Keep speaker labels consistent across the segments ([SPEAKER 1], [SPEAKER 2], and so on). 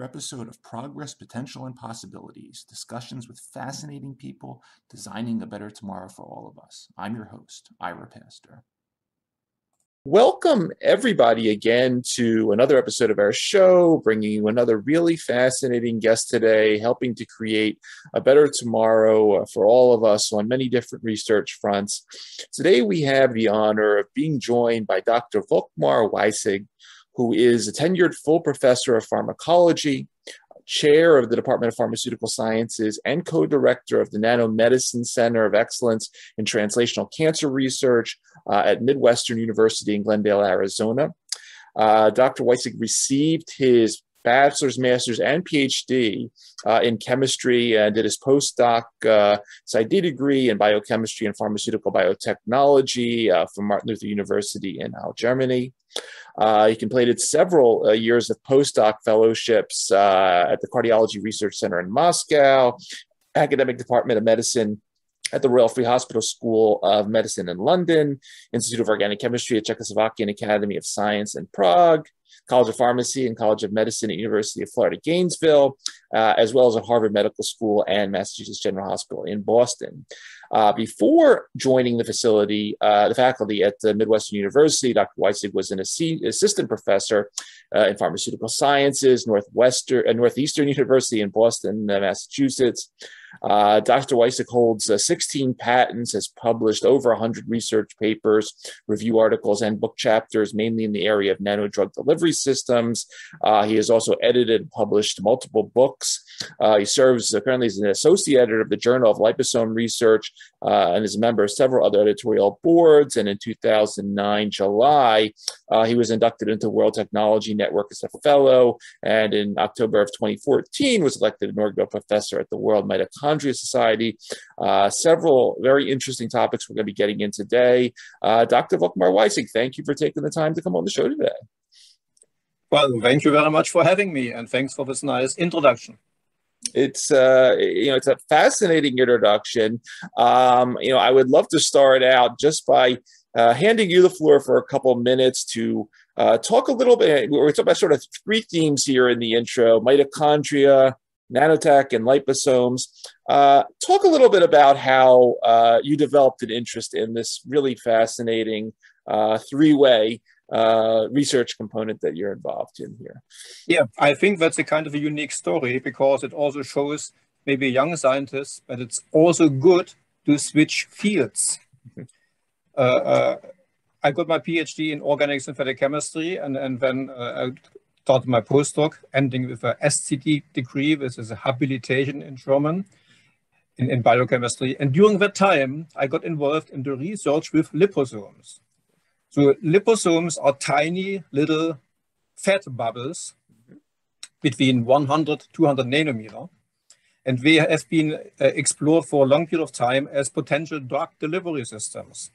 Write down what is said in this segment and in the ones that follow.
[SPEAKER 1] episode of Progress, Potential, and Possibilities, discussions with fascinating people designing a better tomorrow for all of us. I'm your host, Ira Pastor. Welcome, everybody, again to another episode of our show, bringing you another really fascinating guest today, helping to create a better tomorrow for all of us on many different research fronts. Today, we have the honor of being joined by Dr. Volkmar Weissig, who is a tenured full professor of pharmacology, chair of the Department of Pharmaceutical Sciences, and co-director of the Nanomedicine Center of Excellence in Translational Cancer Research at Midwestern University in Glendale, Arizona. Dr. Weissig received his bachelor's, master's, and PhD in chemistry and did his postdoc PsyD degree in biochemistry and pharmaceutical biotechnology from Martin Luther University in Halle, Germany. He completed several years of postdoc fellowships at the Cardiology Research Center in Moscow, Academic Department of Medicine at the Royal Free Hospital School of Medicine in London, Institute of Organic Chemistry at Czechoslovakian Academy of Science in Prague, College of Pharmacy and College of Medicine at University of Florida, Gainesville, as well as at Harvard Medical School and Massachusetts General Hospital in Boston. Before joining the faculty at the Midwestern University, Dr. Weissig was an assistant professor in pharmaceutical sciences, Northeastern University in Boston, Massachusetts. Dr. Weissig holds 16 patents, has published over 100 research papers, review articles, and book chapters, mainly in the area of nanodrug delivery systems. He has also edited and published multiple books. He serves currently as an associate editor of the Journal of Liposome Research and is a member of several other editorial boards. And in 2009, July, he was inducted into World Technology Network as a fellow. And in October of 2014, was elected inaugural professor at the World Mitochondria Society. Several very interesting topics we're going to be getting in today. Dr. Volkmar Weissig, thank you for taking the time to come on the show today.
[SPEAKER 2] Well, thank you very much for having me, and thanks for this nice introduction.
[SPEAKER 1] It's it's a fascinating introduction. I would love to start out just by handing you the floor for a couple of minutes to talk a little bit. We're talking about sort of three themes here in the intro: mitochondria, nanotech, and liposomes. Talk a little bit about how you developed an interest in this really fascinating three-way research component that you're involved in here.
[SPEAKER 2] Yeah, I think that's a kind of a unique story because it also shows maybe young scientists, but it's also good to switch fields. I got my PhD in organic synthetic chemistry, and then I started my postdoc, ending with a SCD degree, which is a habilitation in German, in biochemistry. And during that time, I got involved in the research with liposomes. So liposomes are tiny little fat bubbles between 100 to 200 nanometer. And they have been explored for a long period of time as potential drug delivery systems.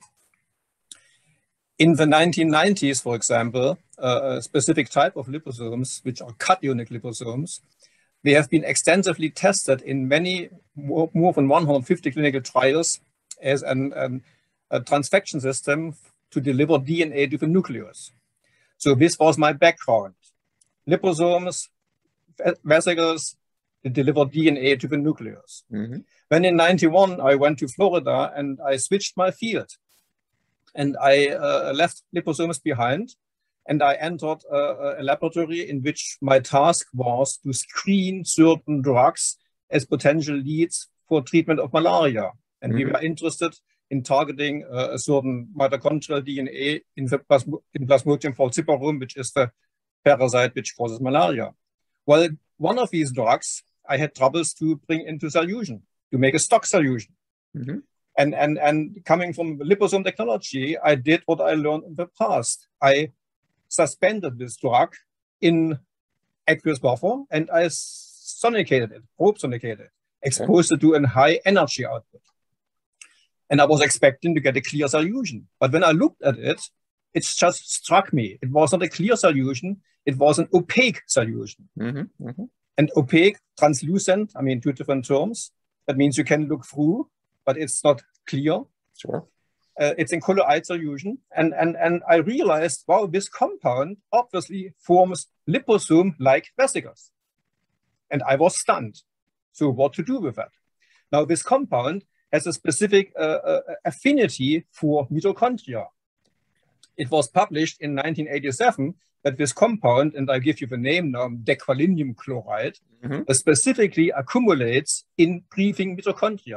[SPEAKER 2] In the 1990s, for example, a specific type of liposomes, which are cationic liposomes, they have been extensively tested in more than 150 clinical trials as a transfection system to deliver DNA to the nucleus. So this was my background. Liposomes, vesicles, they deliver DNA to the nucleus. Mm-hmm. When in 91, I went to Florida and I switched my field. And I left liposomes behind, and I entered a laboratory in which my task was to screen certain drugs as potential leads for treatment of malaria. And we were interested in targeting a certain mitochondrial DNA in Plasmodium falciparum, which is the parasite which causes malaria. Well, one of these drugs I had troubles to bring into solution, to make a stock solution. Mm-hmm. And coming from liposome technology, I did what I learned in the past. I suspended this drug in aqueous buffer and I sonicated it, probe sonicated it, exposed it to a high energy output. And I was expecting to get a clear solution. But when I looked at it, it just struck me. It was not a clear solution. It was an opaque solution. Mm-hmm. Mm-hmm. And opaque, translucent, I mean, two different terms. That means you can look through, but it's not clear.
[SPEAKER 1] Sure.
[SPEAKER 2] It's in colloid solution. And I realized, wow, this compound obviously forms liposome-like vesicles. And I was stunned. So what to do with that? Now, this compound has a specific affinity for mitochondria. It was published in 1987 that this compound, and I'll give you the name now, dequalinium chloride, specifically accumulates in breathing mitochondria.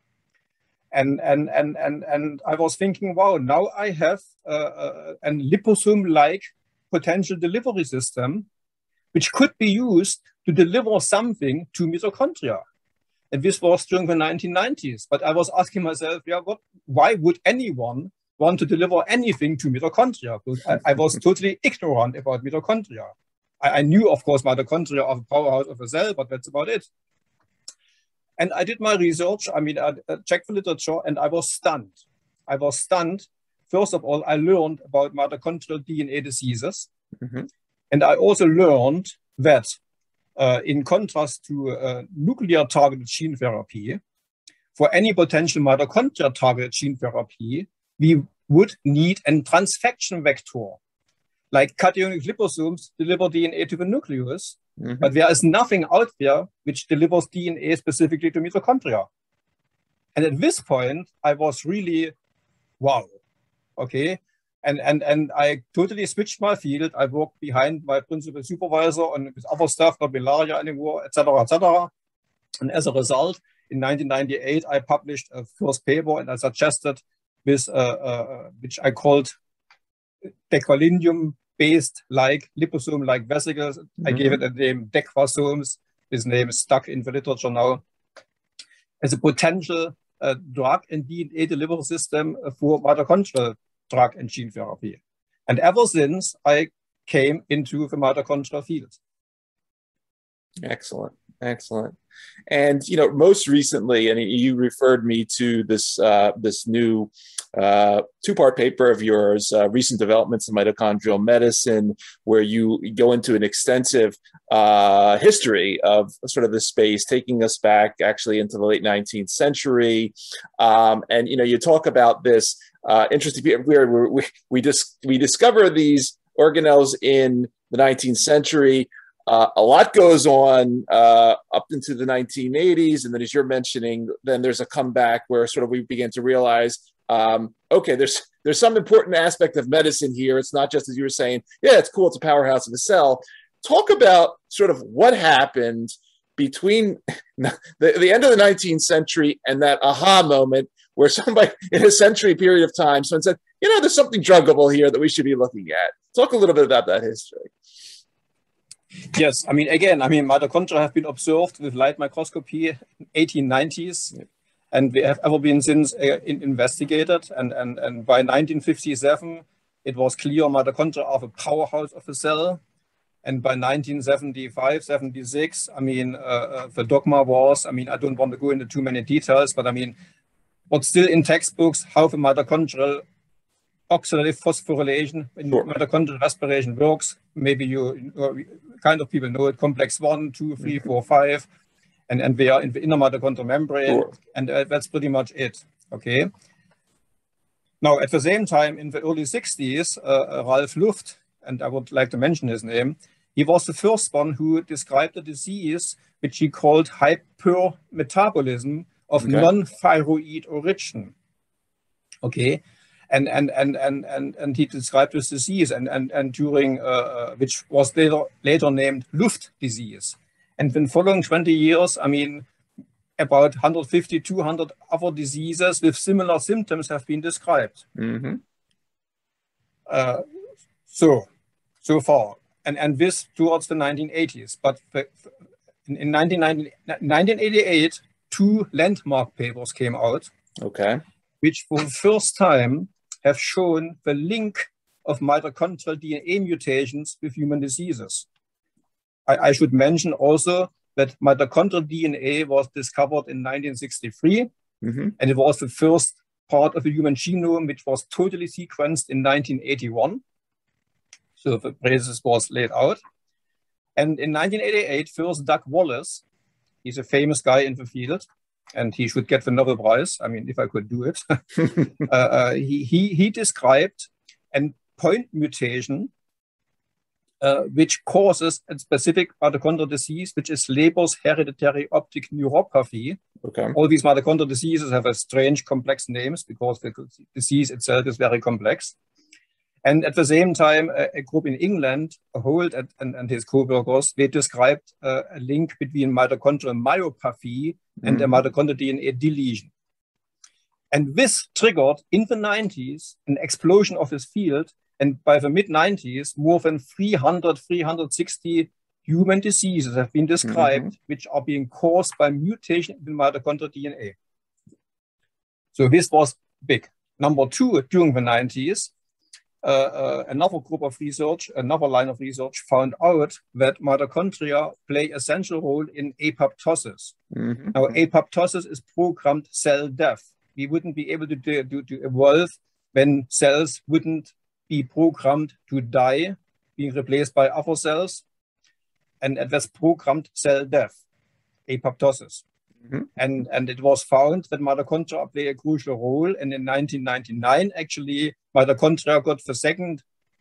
[SPEAKER 2] And I was thinking, wow, now I have a liposome-like potential delivery system, which could be used to deliver something to mitochondria. And this was during the 1990s. But I was asking myself, yeah, why would anyone want to deliver anything to mitochondria? I was totally ignorant about mitochondria. I knew, of course, mitochondria are the powerhouse of a cell, but that's about it. And I did my research. I mean, I checked the literature, and I was stunned. I was stunned. First of all, I learned about mitochondrial DNA diseases. And I also learned that in contrast to nuclear targeted gene therapy, for any potential mitochondria targeted gene therapy, we would need a transfection vector. Like cationic liposomes deliver DNA to the nucleus, but there is nothing out there which delivers DNA specifically to mitochondria. And at this point, I was really, wow, okay. And I totally switched my field. I worked behind my principal supervisor on with other stuff, not malaria anymore, etc., etc. And as a result, in 1998, I published a first paper, and I suggested this, which I called dequalinium-based like liposome-like vesicles. I gave it the name dequasomes. This name is stuck in the literature now as a potential drug and DNA delivery system for mitochondrial drug and gene therapy. And ever since, I came into the mitochondrial field.
[SPEAKER 1] Excellent. Excellent. And, you know, most recently, and you referred me to this this new two-part paper of yours, Recent Developments in Mitochondrial Medicine, where you go into an extensive history of sort of the space, taking us back actually into the late 19th century. And, you know, you talk about this interesting, we discover these organelles in the 19th century. A lot goes on up into the 1980s, and then as you're mentioning, then there's a comeback where sort of we begin to realize, okay, there's some important aspect of medicine here. It's not just, as you were saying, yeah, it's cool, it's a powerhouse of a cell. Talk about sort of what happened between the end of the 19th century and that aha moment where somebody in a century period of time, someone said, you know, there's something druggable here that we should be looking at. Talk a little bit about that history.
[SPEAKER 2] Yes, I mean, again, mitochondria have been observed with light microscopy in 1890s, and they have ever been since investigated. And by 1957, it was clear mitochondria are the powerhouse of the cell. And by 1975, 76, the dogma was, I don't want to go into too many details, but what's still in textbooks, how the mitochondrial oxidative phosphorylation in mitochondrial respiration works. Maybe you kind of people know it, complex 1, 2, 3, 4, 5, and they are in the inner mitochondrial membrane, and that's pretty much it, okay? Now, at the same time, in the early 60s, Ralph Luft, and I would like to mention his name, he was the first one who described a disease which he called hypermetabolism of non-thyroid origin, okay? And he described this disease and during which was later named Luft disease. And then following 20 years, about 150, 200 other diseases with similar symptoms have been described. So far, and this towards the 1980s. But in 1988, 2 landmark papers came out, which for the first time have shown the link of mitochondrial DNA mutations with human diseases. I should mention also that mitochondrial DNA was discovered in 1963, and it was the first part of the human genome which was totally sequenced in 1981. So the basis was laid out. And in 1988, first Doug Wallace, he's a famous guy in the field, and he should get the Nobel Prize, if I could do it. He described a point mutation which causes a specific mitochondrial disease, which is Leber's hereditary optic neuropathy.
[SPEAKER 1] Okay.
[SPEAKER 2] All these mitochondrial diseases have a strange, complex names because the disease itself is very complex. And at the same time, a group in England, Holt and his co-workers, they described a link between mitochondrial myopathy and a mitochondrial DNA deletion. And this triggered in the 90s an explosion of this field. And by the mid-90s, more than 360 human diseases have been described, which are being caused by mutation in the mitochondrial DNA. So this was big. Number two, during the 90s, another group of research, another line of research found out that mitochondria play a central role in apoptosis. Now, apoptosis is programmed cell death. We wouldn't be able to evolve when cells wouldn't be programmed to die, being replaced by other cells. And it was programmed cell death, apoptosis. And it was found that mitochondria play a crucial role. And in 1999, actually, mitochondria got the second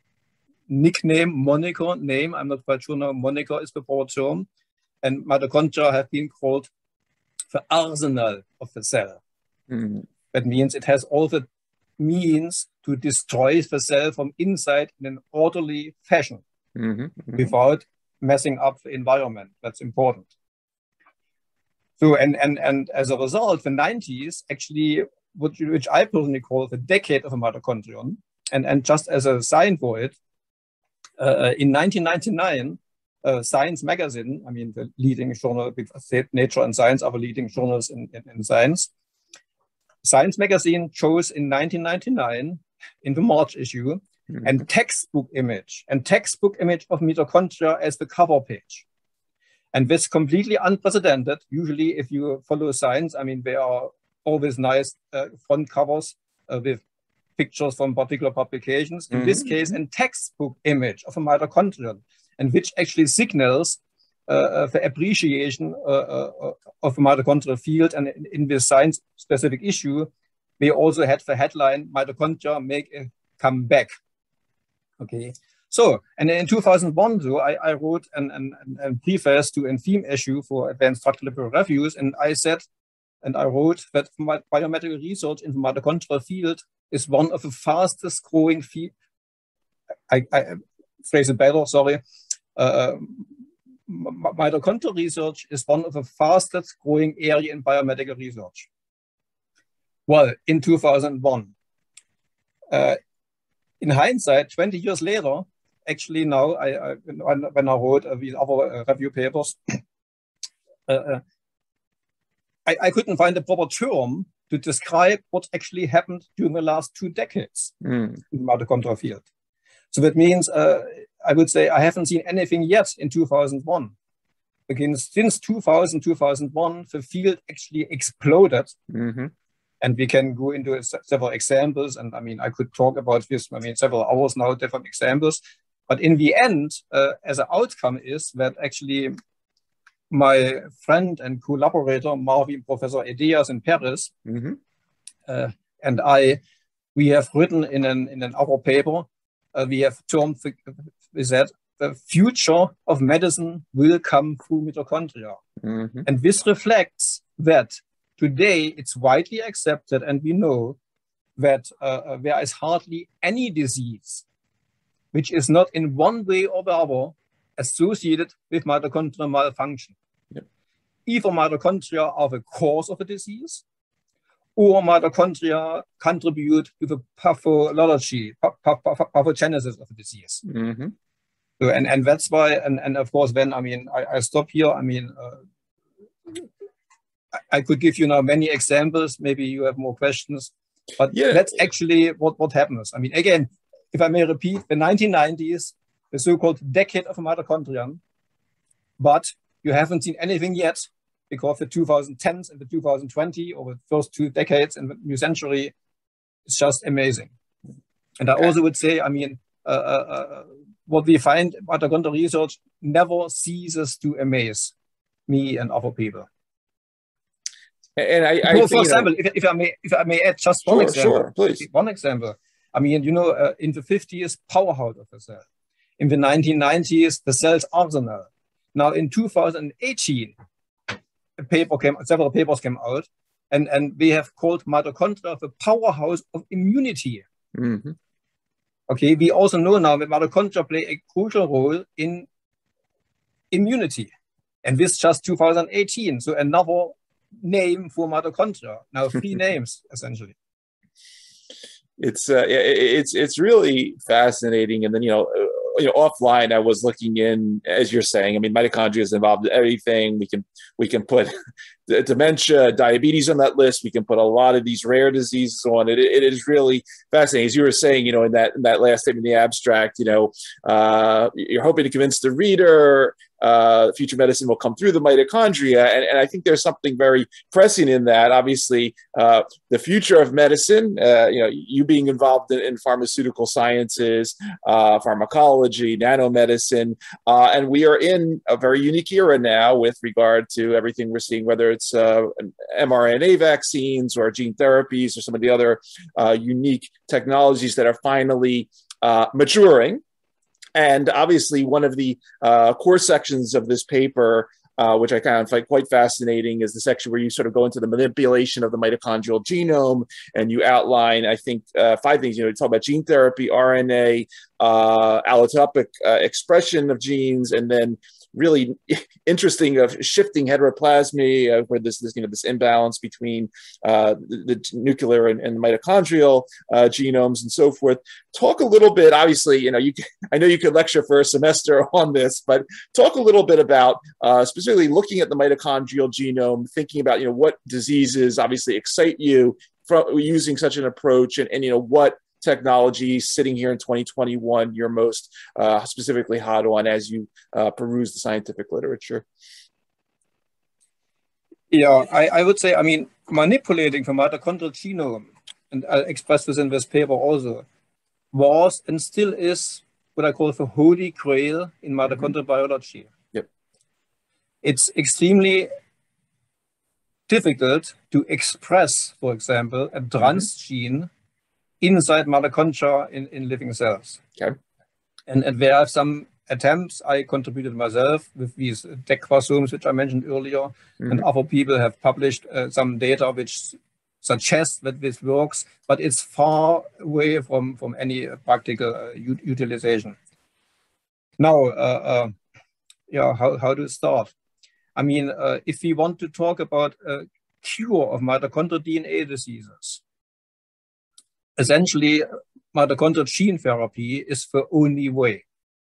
[SPEAKER 2] moniker name. I'm not quite sure now, moniker is the proper term. And mitochondria have been called the arsenal of the cell. That means it has all the means to destroy the cell from inside in an orderly fashion without messing up the environment. That's important. So, and as a result, the 90s actually, which I personally call the decade of a mitochondrion, and just as a sign for it, in 1999, Science magazine, I mean, the leading journal, Nature and Science are the leading journals in science. Science magazine chose in 1999, in the March issue, a textbook image of mitochondria as the cover page. And this completely unprecedented. Usually, if you follow science, I mean, there are always nice front covers with pictures from particular publications. In this case, a textbook image of a mitochondrion, and which actually signals the appreciation of the mitochondrial field. And in this science-specific issue, we also had the headline, "Mitochondria make a comeback." Okay. So, and in 2001, so I wrote a preface to a theme issue for Advanced Structural Reviews, and I said, and I wrote that biomedical research in the mitochondrial field is one of the fastest growing field. I phrase it better, sorry. Mitochondrial research is one of the fastest growing area in biomedical research. Well, in 2001. In hindsight, 20 years later, actually now, when I wrote these other review papers, I couldn't find a proper term to describe what actually happened during the last 2 decades in the mitochondrial field. So that means I would say I haven't seen anything yet in 2001. Again, since 2000, 2001, the field actually exploded. And we can go into several examples. And I mean, I could talk about this, I mean, several hours now, different examples. But in the end, as an outcome is that actually my friend and collaborator, Marvin, Professor Edias in Paris, and we have written in an other paper, we have termed that the future of medicine will come through mitochondria. And this reflects that today it's widely accepted, and we know that there is hardly any disease which is not in one way or the other associated with mitochondrial malfunction. Either mitochondria are the cause of a disease, or mitochondria contribute to the pathology, pathogenesis of a disease. So, and that's why, and of course, then, I mean, I stop here. I mean, I could give you now many examples. Maybe you have more questions, but that's actually what happens. I mean, again, if I may repeat, the 1990s, the so-called decade of a mitochondrion, but you haven't seen anything yet, because the 2010s and the 2020, or the first 2 decades in the new century, is just amazing. And I also would say, I mean, what we find in mitochondrial research never ceases to amaze me and other people.
[SPEAKER 1] And
[SPEAKER 2] for example, if I may add just one example.
[SPEAKER 1] Sure, please.
[SPEAKER 2] One example. I mean, you know, in the 50s, powerhouse of the cell. In the 1990s, the Cells Arsenal. Now in 2018, several papers came out, and we have called mitochondria the powerhouse of immunity.
[SPEAKER 1] Mm-hmm.
[SPEAKER 2] Okay, we also know now that mitochondria play a crucial role in immunity. And this just 2018, so another name for mitochondria. Now 3 names, essentially.
[SPEAKER 1] It's really fascinating. And then, offline, I was looking in, as you're saying, I mean, mitochondria is involved in everything. We can put dementia, diabetes on that list. We can put a lot of these rare diseases on it. It is really fascinating. As you were saying, in that last statement in the abstract, you're hoping to convince the reader future medicine will come through the mitochondria. And I think there's something very pressing in that. Obviously, the future of medicine, you being involved in pharmaceutical sciences, pharmacology, nanomedicine, and we are in a very unique era now with regard to everything we're seeing, whether it's mRNA vaccines or gene therapies or some of the other unique technologies that are finally maturing. And obviously, one of the core sections of this paper, which I kind of find quite fascinating, is the section where you sort of go into the manipulation of the mitochondrial genome, and you outline, I think, 5 things. You talk about gene therapy, RNA, allotropic expression of genes, and then really interesting of shifting heteroplasmy, where this imbalance between the nuclear and the mitochondrial genomes and so forth. Talk a little bit. Obviously, I know you could lecture for a semester on this, but talk a little bit about specifically looking at the mitochondrial genome, thinking about what diseases obviously excite you from using such an approach, and what technology sitting here in 2021 you're most specifically hot on as you peruse the scientific literature.
[SPEAKER 2] Yeah, I would say, manipulating the mitochondrial genome, and I'll express this in this paper also, was and still is what I call the holy grail in mitochondrial biology.
[SPEAKER 1] Yep.
[SPEAKER 2] It's extremely difficult to express, for example, a transgene inside mitochondria in living cells.
[SPEAKER 1] Okay.
[SPEAKER 2] And there are some attempts I contributed myself with these decromosomes, which I mentioned earlier, and other people have published some data which suggests that this works, but it's far away from any practical utilization. Now, how to start? If we want to talk about a cure of mitochondrial DNA diseases, essentially, mitochondrial gene therapy is the only way.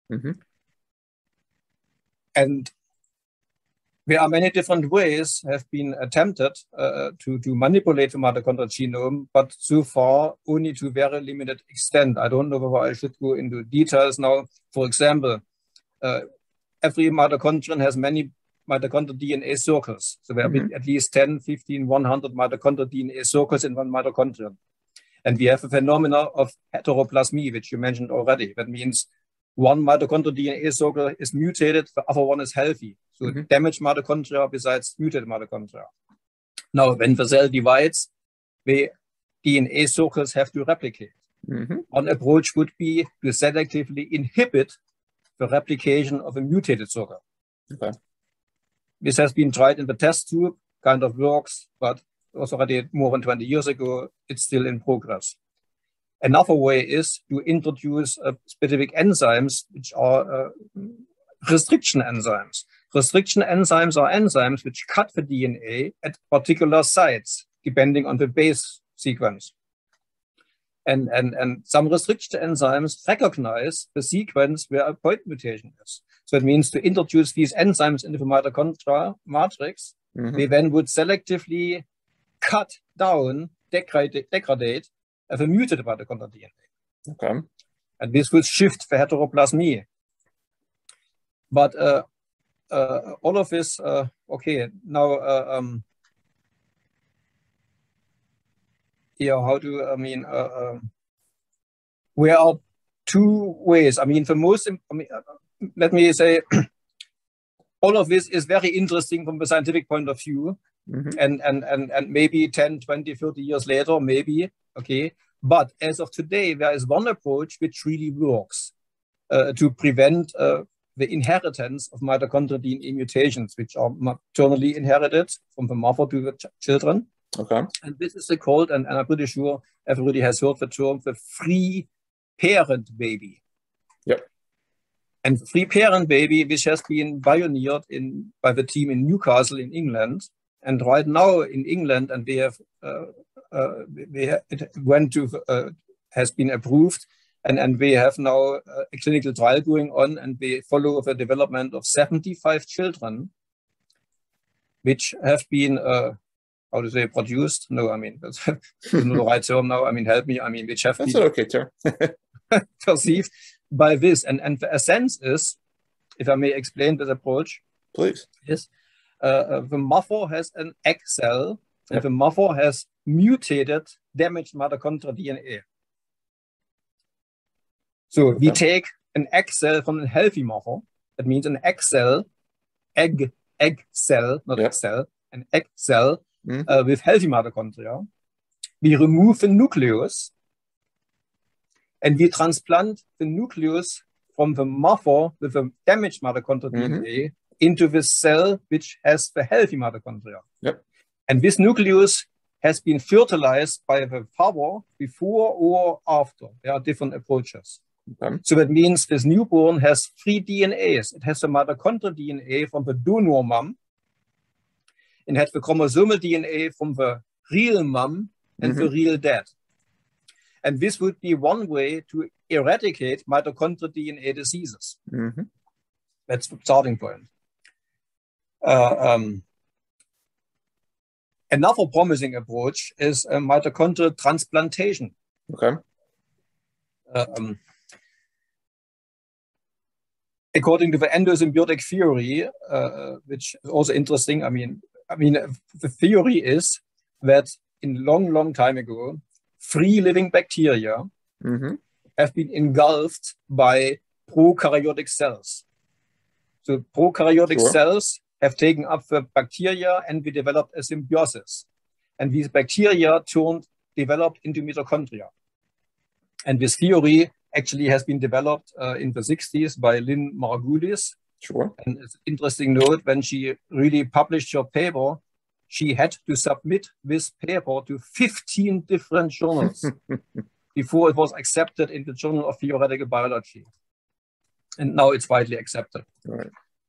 [SPEAKER 2] And there are many different ways have been attempted to manipulate the mitochondrial genome, but so far only to very limited extent. I don't know whether I should go into details now. For example, every mitochondrion has many mitochondrial DNA circles. So there are at least 10, 15, 100 mitochondrial DNA circles in one mitochondrion. And we have a phenomenon of heteroplasmy, which you mentioned already. That means one mitochondrial DNA circle is mutated, the other one is healthy. So damaged mitochondria besides mutated mitochondria. Now, when the cell divides, the DNA circles have to replicate. One approach would be to selectively inhibit the replication of a mutated circle.
[SPEAKER 1] Okay.
[SPEAKER 2] This has been tried in the test tube, kind of works, but it was already more than 20 years ago. It's still in progress. Another way is to introduce specific enzymes, which are restriction enzymes. Restriction enzymes are enzymes which cut the DNA at particular sites, depending on the base sequence. And some restriction enzymes recognize the sequence where a point mutation is. So it means to introduce these enzymes into the mitochondria matrix, they then would selectively cut down, degrade the mutated mitochondrial DNA.
[SPEAKER 1] Okay.
[SPEAKER 2] And this will shift the heteroplasmy. But all of this, okay, now, how do, there are 2 ways. The most, let me say, all of this is very interesting from the scientific point of view. And maybe 10, 20, 30 years later, maybe, okay. But as of today, there is one approach which really works. to prevent the inheritance of mitochondrial DNA mutations, which are maternally inherited from the mother to the children.
[SPEAKER 1] Okay.
[SPEAKER 2] And this is called, and I'm pretty sure everybody has heard the term, the free parent baby.
[SPEAKER 1] Yep.
[SPEAKER 2] And the free parent baby, which has been pioneered by the team in Newcastle in England. And right now in England, and they have, has been approved. And we have now a clinical trial going on, and we follow the development of 75 children, which have been, how to say, produced? No, I mean, that's not the right term now. I mean, help me. I mean, which have
[SPEAKER 1] That's
[SPEAKER 2] been
[SPEAKER 1] an okay term.
[SPEAKER 2] perceived by this. And the essence is, if I may explain this approach,
[SPEAKER 1] Please.
[SPEAKER 2] is the mother has an egg cell, and the mother has mutated, damaged mitochondrial DNA. So we take an egg cell from a healthy mother. That means an egg cell, not egg cell, an egg cell with healthy mitochondria. We remove the nucleus and we transplant the nucleus from the mother with the damaged mitochondrial DNA into the cell which has the healthy mitochondria.
[SPEAKER 1] Yep.
[SPEAKER 2] And this nucleus has been fertilized by the father before or after. There are different approaches.
[SPEAKER 1] Okay.
[SPEAKER 2] So that means this newborn has 3 DNAs. It has the mitochondrial DNA from the donor mom, and has the chromosomal DNA from the real mom and the real dad. And this would be one way to eradicate mitochondrial DNA diseases. That's the starting point. Another promising approach is mitochondrial transplantation.
[SPEAKER 1] Okay.
[SPEAKER 2] According to the endosymbiotic theory, which is also interesting, I mean, the theory is that in long time ago, free living bacteria have been engulfed by prokaryotic cells. So prokaryotic cells have taken up the bacteria, and we developed a symbiosis. And these bacteria developed into mitochondria. And this theory actually has been developed in the 60s by Lynn Margulis.
[SPEAKER 1] Sure.
[SPEAKER 2] And it's an interesting note, when she really published her paper, she had to submit this paper to 15 different journals before it was accepted in the Journal of Theoretical Biology. And now it's widely accepted.
[SPEAKER 1] Right.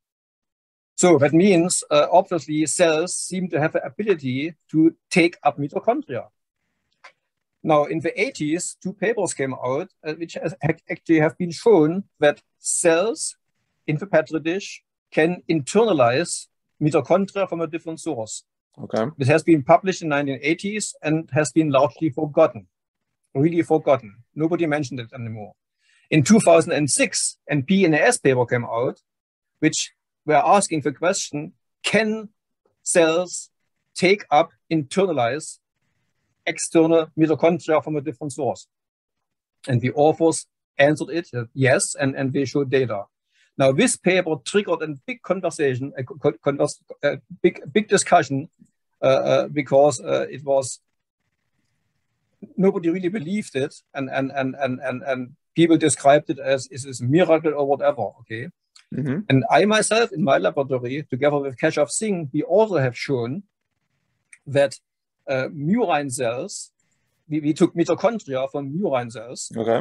[SPEAKER 2] So that means, obviously, cells seem to have the ability to take up mitochondria. Now, in the 80s, 2 papers came out which actually have been shown that cells in the petri dish can internalize mitochondria from a different source.
[SPEAKER 1] Okay.
[SPEAKER 2] This has been published in the 1980s and has been largely forgotten, really forgotten. Nobody mentioned it anymore. In 2006, a PNAS paper came out, which were asking the question, can cells take up, internalize external mitochondria from a different source? And the authors answered it, yes, and they showed data. Now, this paper triggered a big conversation, a big discussion, because it was, nobody really believed it, and people described it as is a miracle or whatever, okay? And I myself, in my laboratory, together with Keshav Singh, we also have shown that murine cells, we took mitochondria from murine cells,
[SPEAKER 1] okay,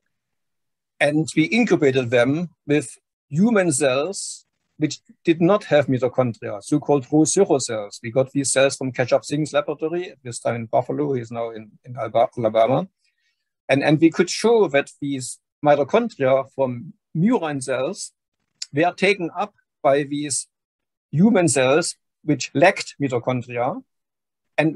[SPEAKER 2] and we incubated them with human cells which did not have mitochondria, so-called Rho cells. We got these cells from Keshav Singh's laboratory, this time in Buffalo. He's now in Alabama. And we could show that these mitochondria from murine cells were taken up by these human cells which lacked mitochondria, and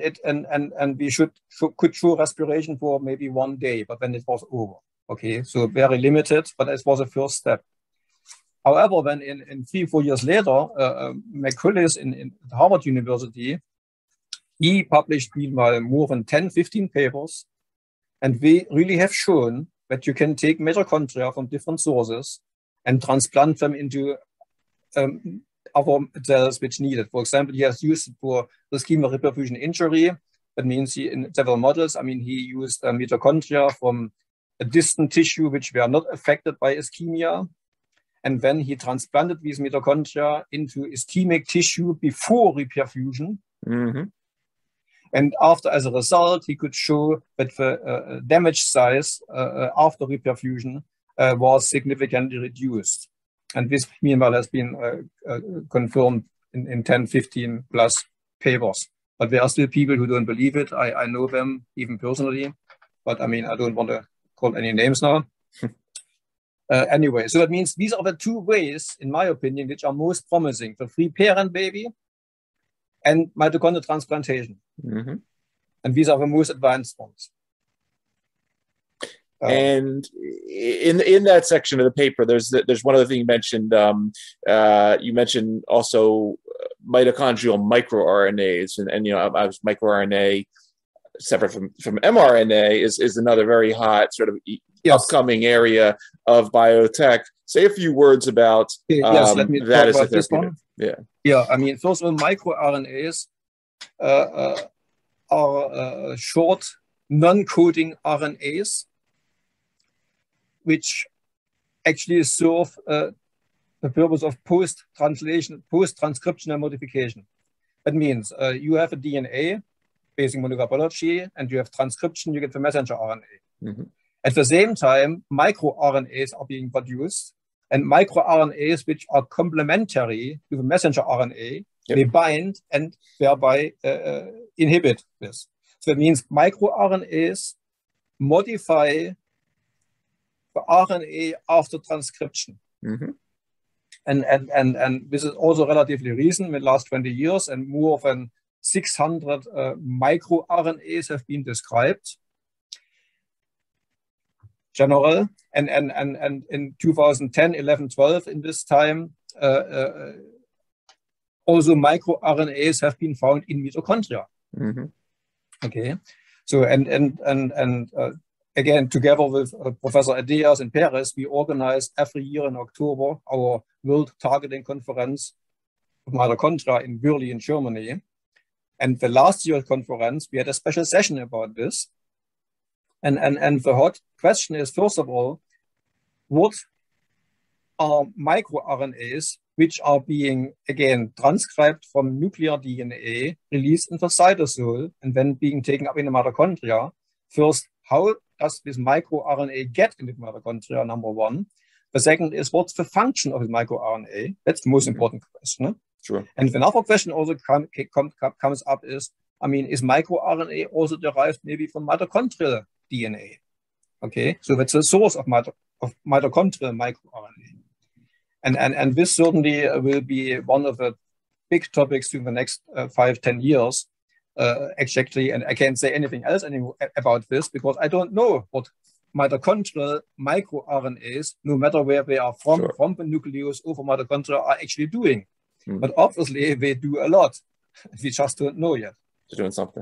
[SPEAKER 2] we could show respiration for maybe 1 day, but then it was over. Okay, so very limited, but it was a first step. However, when in 3-4 years later, McCullis in Harvard University, he published meanwhile more than 10-15 papers, and we really have shown that you can take mitochondria from different sources and transplant them into other cells which need it. For example, he has used it for ischemic reperfusion injury. That means in several models, I mean, he used mitochondria from a distant tissue which were not affected by ischemia. And then he transplanted these mitochondria into ischemic tissue before reperfusion.
[SPEAKER 1] Mm-hmm.
[SPEAKER 2] And after, as a result, he could show that the damage size after reperfusion was significantly reduced. And this, meanwhile, has been confirmed in 10, 15 plus papers. But there are still people who don't believe it. I know them even personally, but I mean, I don't want to call any names now. Anyway, so that means these are the two ways, in my opinion, which are most promising: the free parent baby and mitochondrial transplantation.
[SPEAKER 1] Mm-hmm.
[SPEAKER 2] And these are the most advanced ones.
[SPEAKER 1] And in that section of the paper, there's one other thing you mentioned. You mentioned also mitochondrial microRNAs, and you know, I was microRNA separate from mRNA is another very hot sort of upcoming area of biotech. Say a few words about
[SPEAKER 2] let me
[SPEAKER 1] that
[SPEAKER 2] talk
[SPEAKER 1] as a
[SPEAKER 2] about this one.
[SPEAKER 1] Yeah.
[SPEAKER 2] I mean, first of all, microRNAs are short non-coding RNAs, which actually serve the purpose of post-transcriptional modification. That means you have a DNA, basic molecular biology, and you have transcription, you get the messenger RNA.
[SPEAKER 1] Mm-hmm.
[SPEAKER 2] At the same time, microRNAs are being produced, and microRNAs which are complementary to the messenger RNA, they bind and thereby inhibit this. So that means microRNAs modify the RNA after transcription.
[SPEAKER 1] Mm-hmm.
[SPEAKER 2] And this is also relatively recent, in the last 20 years, and more than 600 microRNAs have been described. General, and in 2010, 11, 12, in this time, also microRNAs have been found in mitochondria.
[SPEAKER 1] Mm-hmm.
[SPEAKER 2] Okay, so again, together with Professor Adeas in Paris, we organize every year in October our World Targeting Conference of Mitochondria in Würli in Germany. And the last year's conference, we had a special session about this. And the hot question is, first of all, what are microRNAs which are being, again, transcribed from nuclear DNA, released in the cytosol, and then being taken up in the mitochondria? First, how does this microRNA get into the mitochondria, number one? The second is, what's the function of the microRNA? That's the most important question. Huh?
[SPEAKER 1] Sure.
[SPEAKER 2] And another question also comes up is, I mean, is microRNA also derived maybe from mitochondrial DNA? Okay, so that's the source of mitochondrial microRNA. And this certainly will be one of the big topics in the next 5-10 years. Exactly, and I can't say anything else about this because I don't know what mitochondrial microRNAs, no matter where they are from the nucleus over mitochondria, are actually doing. Mm. But obviously they do a lot. We just don't know yet.
[SPEAKER 1] They're doing something.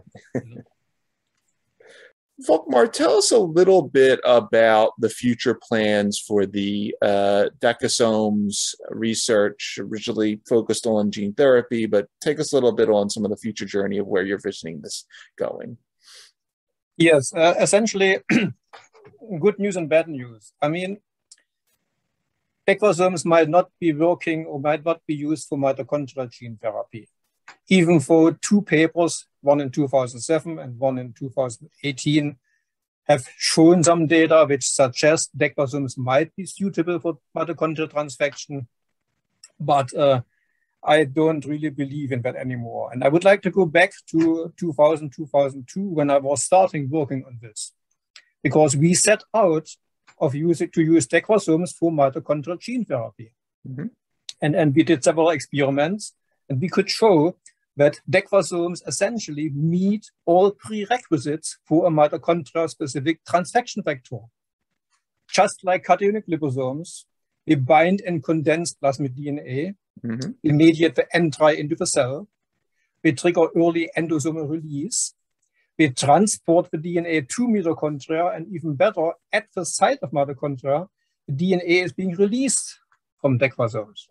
[SPEAKER 1] Volkmar, tell us a little bit about the future plans for the Decasomes research, originally focused on gene therapy, but take us a little bit on some of the future journey of where you're visioning this going.
[SPEAKER 2] Yes, essentially, good news and bad news. I mean, Decasomes might not be working or might not be used for mitochondrial gene therapy. Even though two papers, one in 2007 and one in 2018, have shown some data which suggest Decasomes might be suitable for mitochondrial transfection, but I don't really believe in that anymore. And I would like to go back to 2000, 2002 when I was starting working on this, because we set out to use Decasomes for mitochondrial gene therapy. Mm-hmm. And we did several experiments, and we could show that Decasomes essentially meet all prerequisites for a mitochondria-specific transfection factor. Just like cationic liposomes, they bind and condense plasmid DNA, mm-hmm. they mediate the entry into the cell, they trigger early endosomal release, they transport the DNA to mitochondria, and even better, at the site of mitochondria, the DNA is being released from Decasomes.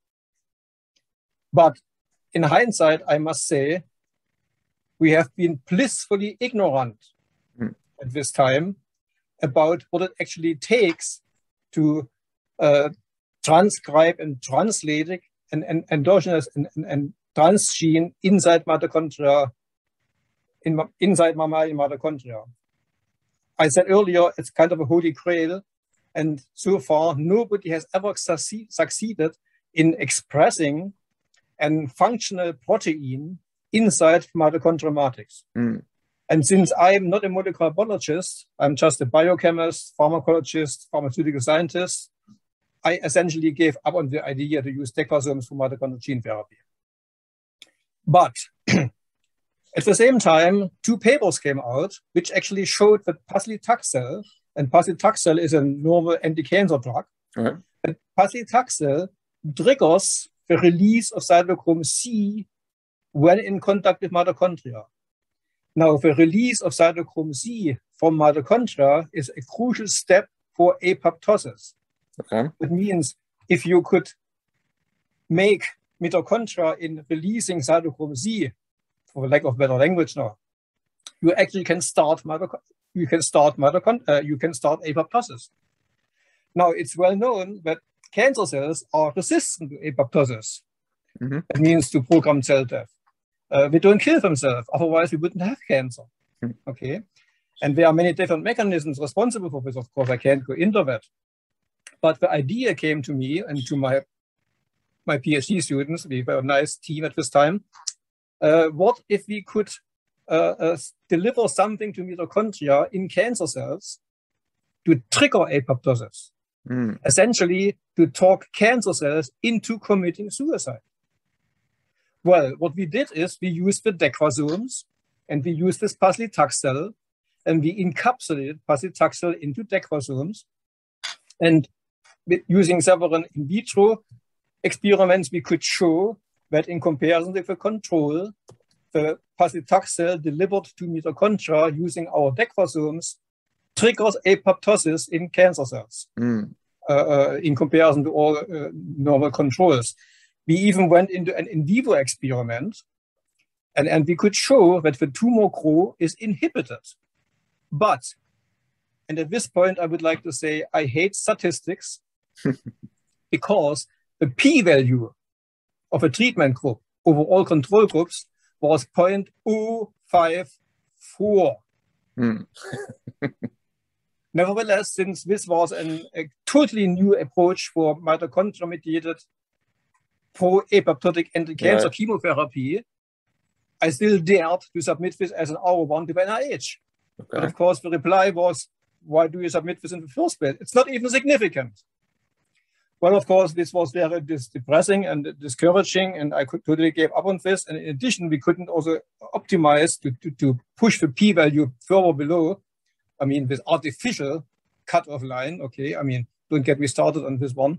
[SPEAKER 2] But in hindsight, I must say, we have been blissfully ignorant at this time about what it actually takes to transcribe and translate an endogenous and transgene inside mitochondria, inside mammalian mitochondria. I said earlier, it's kind of a holy grail, and so far nobody has ever succeeded in expressing a functional protein inside mitochondrial matrix. And since I'm not a molecular biologist, I'm just a biochemist, pharmacologist, pharmaceutical scientist, I essentially gave up on the idea to use decosomes for mitochondrial gene therapy. But at the same time, 2 papers came out which actually showed that paclitaxel, and paclitaxel is a normal anti-cancer drug, that paclitaxel triggers the release of cytochrome C when in contact with mitochondria. Now, the release of cytochrome C from mitochondria is a crucial step for apoptosis. It means if you could make mitochondria in releasing cytochrome C, for lack of better language now, you actually can start apoptosis. Now, it's well known that cancer cells are resistant to apoptosis. That means to programmed cell death. They don't kill themselves, otherwise we wouldn't have cancer. Okay, and there are many different mechanisms responsible for this. Of course, I can't go into that. But the idea came to me and to my PhD students. We were a nice team at this time. What if we could deliver something to mitochondria in cancer cells to trigger apoptosis? Essentially, to talk cancer cells into committing suicide. Well, what we did is we used the decosomes and we used this paclitaxel and we encapsulated paclitaxel into decosomes. And using several in vitro experiments, we could show that in comparison with the control, the paclitaxel delivered to mitochondria using our decosomes triggers apoptosis in cancer cells in comparison to all normal controls. We even went into an in vivo experiment, and we could show that the tumor growth is inhibited. But, and at this point, I would like to say I hate statistics because the p-value of a treatment group over all control groups was 0.054. Nevertheless, since this was a totally new approach for mitochondria-mediated pro-apoptotic anti-cancer chemotherapy, I still dared to submit this as an R1 to NIH. But of course, the reply was, why do you submit this in the first place? It's not even significant. Well, of course, this was very depressing and discouraging, and I totally gave up on this. And in addition, we couldn't also optimize to push the p-value further below. I mean, this artificial cutoff line, okay? I mean, don't get me started on this one.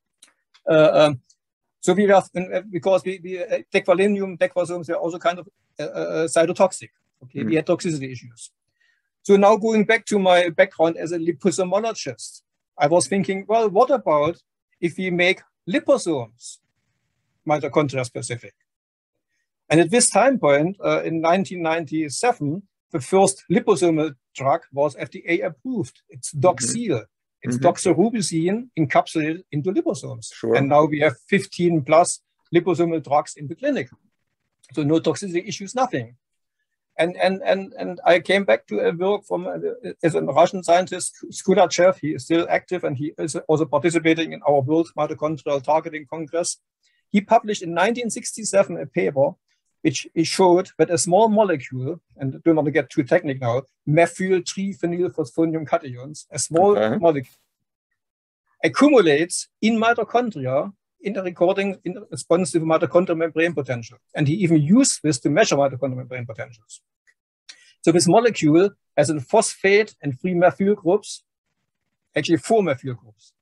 [SPEAKER 2] So we have, because dequalinium, decosomes, they're also kind of cytotoxic. Okay, we had toxicity issues. So now going back to my background as a liposomologist, I was thinking, well, what about if we make liposomes mitochondria specific? And at this time point, in 1997, the first liposomal drug was FDA approved. It's Doxil. It's doxorubicin encapsulated into liposomes. And now we have 15 plus liposomal drugs in the clinic. So no toxicity issues, nothing. And I came back to a work from as a Russian scientist, Skulachev. He is still active and he is also participating in our World Mitochondrial Targeting Congress. He published in 1967 a paper which showed that a small molecule, and I don't want to get too technical now, methyl-3-phenylphosphonium cations, a small molecule, accumulates in mitochondria in response to the mitochondrial membrane potential. And he even used this to measure mitochondrial membrane potentials. So this molecule has a phosphate and 3 methyl groups, actually 4 methyl groups.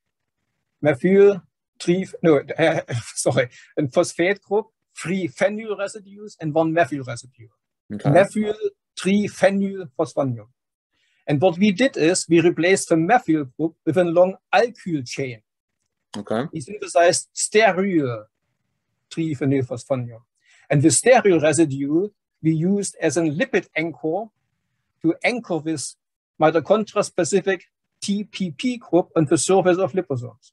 [SPEAKER 2] A phosphate group, 3 phenyl residues, and 1 methyl residue. Methyl-3-phenylphosphonium. And what we did is we replaced the methyl group with a long alkyl chain. We synthesized steryl 3-phenylphosphonium. And the steryl residue we used as a lipid anchor to anchor this mitochondria-specific TPP group on the surface of liposomes.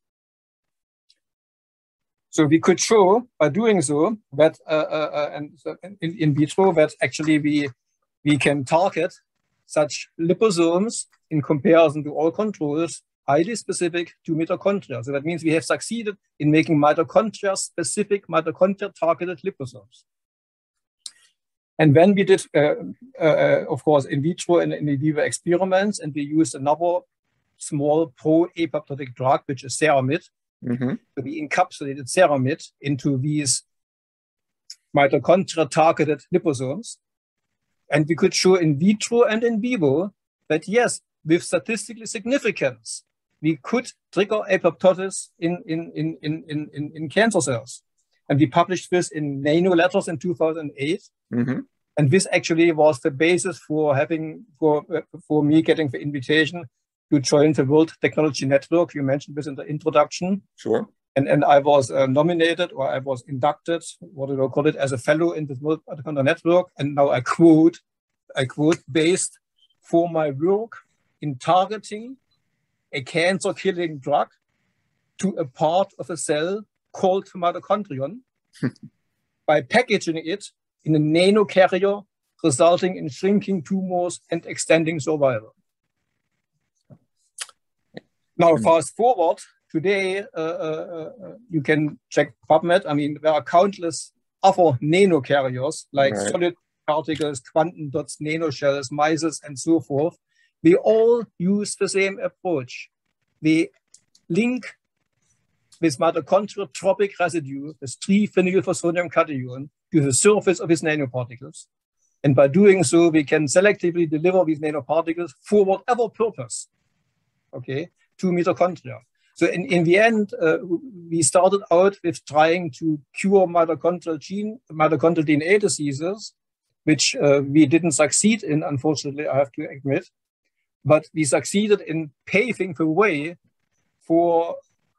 [SPEAKER 2] So we could show by doing so that in vitro that actually we can target such liposomes in comparison to all controls highly specific to mitochondria. So that means we have succeeded in making mitochondria-specific, mitochondria-targeted liposomes. And then we did, of course, in vitro and in vivo experiments, and we used another small pro-apoptotic drug, which is ceramide. So we encapsulated ceramide into these mitochondria-targeted liposomes. And we could show in vitro and in vivo that, yes, with statistical significance, we could trigger apoptosis in cancer cells. And we published this in Nano Letters in 2008. And this actually was the basis for for me getting the invitation to join the World Technology Network. You mentioned this in the introduction.
[SPEAKER 1] Sure.
[SPEAKER 2] And I was nominated, or I was inducted, what do you call it, as a fellow in the World Technology Network. And now I quote, based for my work in targeting a cancer-killing drug to a part of a cell called mitochondrion by packaging it in a nanocarrier, resulting in shrinking tumors and extending survival. Now, fast forward, today, you can check PubMed. I mean, there are countless other nanocarriers like solid particles, quantum dots, nanoshells, misers, and so forth. We all use the same approach. We link this mitochondrial tropic residue, this 3-phenylphosphonium cation, to the surface of these nanoparticles. And by doing so, we can selectively deliver these nanoparticles for whatever purpose, okay, to mitochondria. So in the end, we started out with trying to cure mitochondrial DNA diseases, which we didn't succeed in, unfortunately, I have to admit. But we succeeded in paving the way for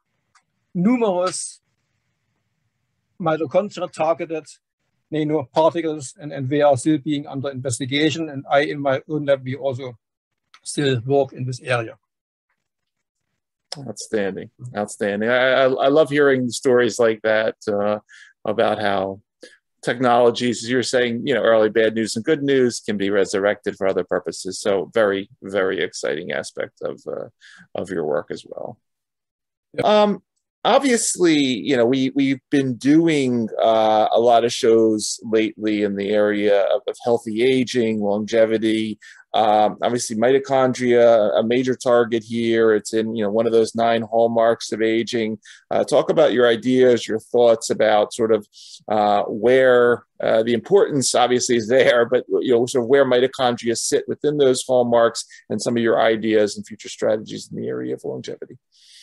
[SPEAKER 2] numerous mitochondria-targeted nanoparticles, and they are still being under investigation. And I, in my own lab, we also still work in this area.
[SPEAKER 1] Outstanding, outstanding. I love hearing stories like that about how technologies, as you're saying, you know, early bad news and good news can be resurrected for other purposes. So very, very exciting aspect of your work as well. Yep. Obviously, you know, we've been doing a lot of shows lately in the area of healthy aging, longevity. Obviously, mitochondria, a major target here. It's in, you know, one of those 9 hallmarks of aging. Talk about your ideas, your thoughts about sort of where the importance obviously is there, but, you know, sort of where mitochondria sit within those hallmarks, and some of your ideas and future strategies in the area of longevity.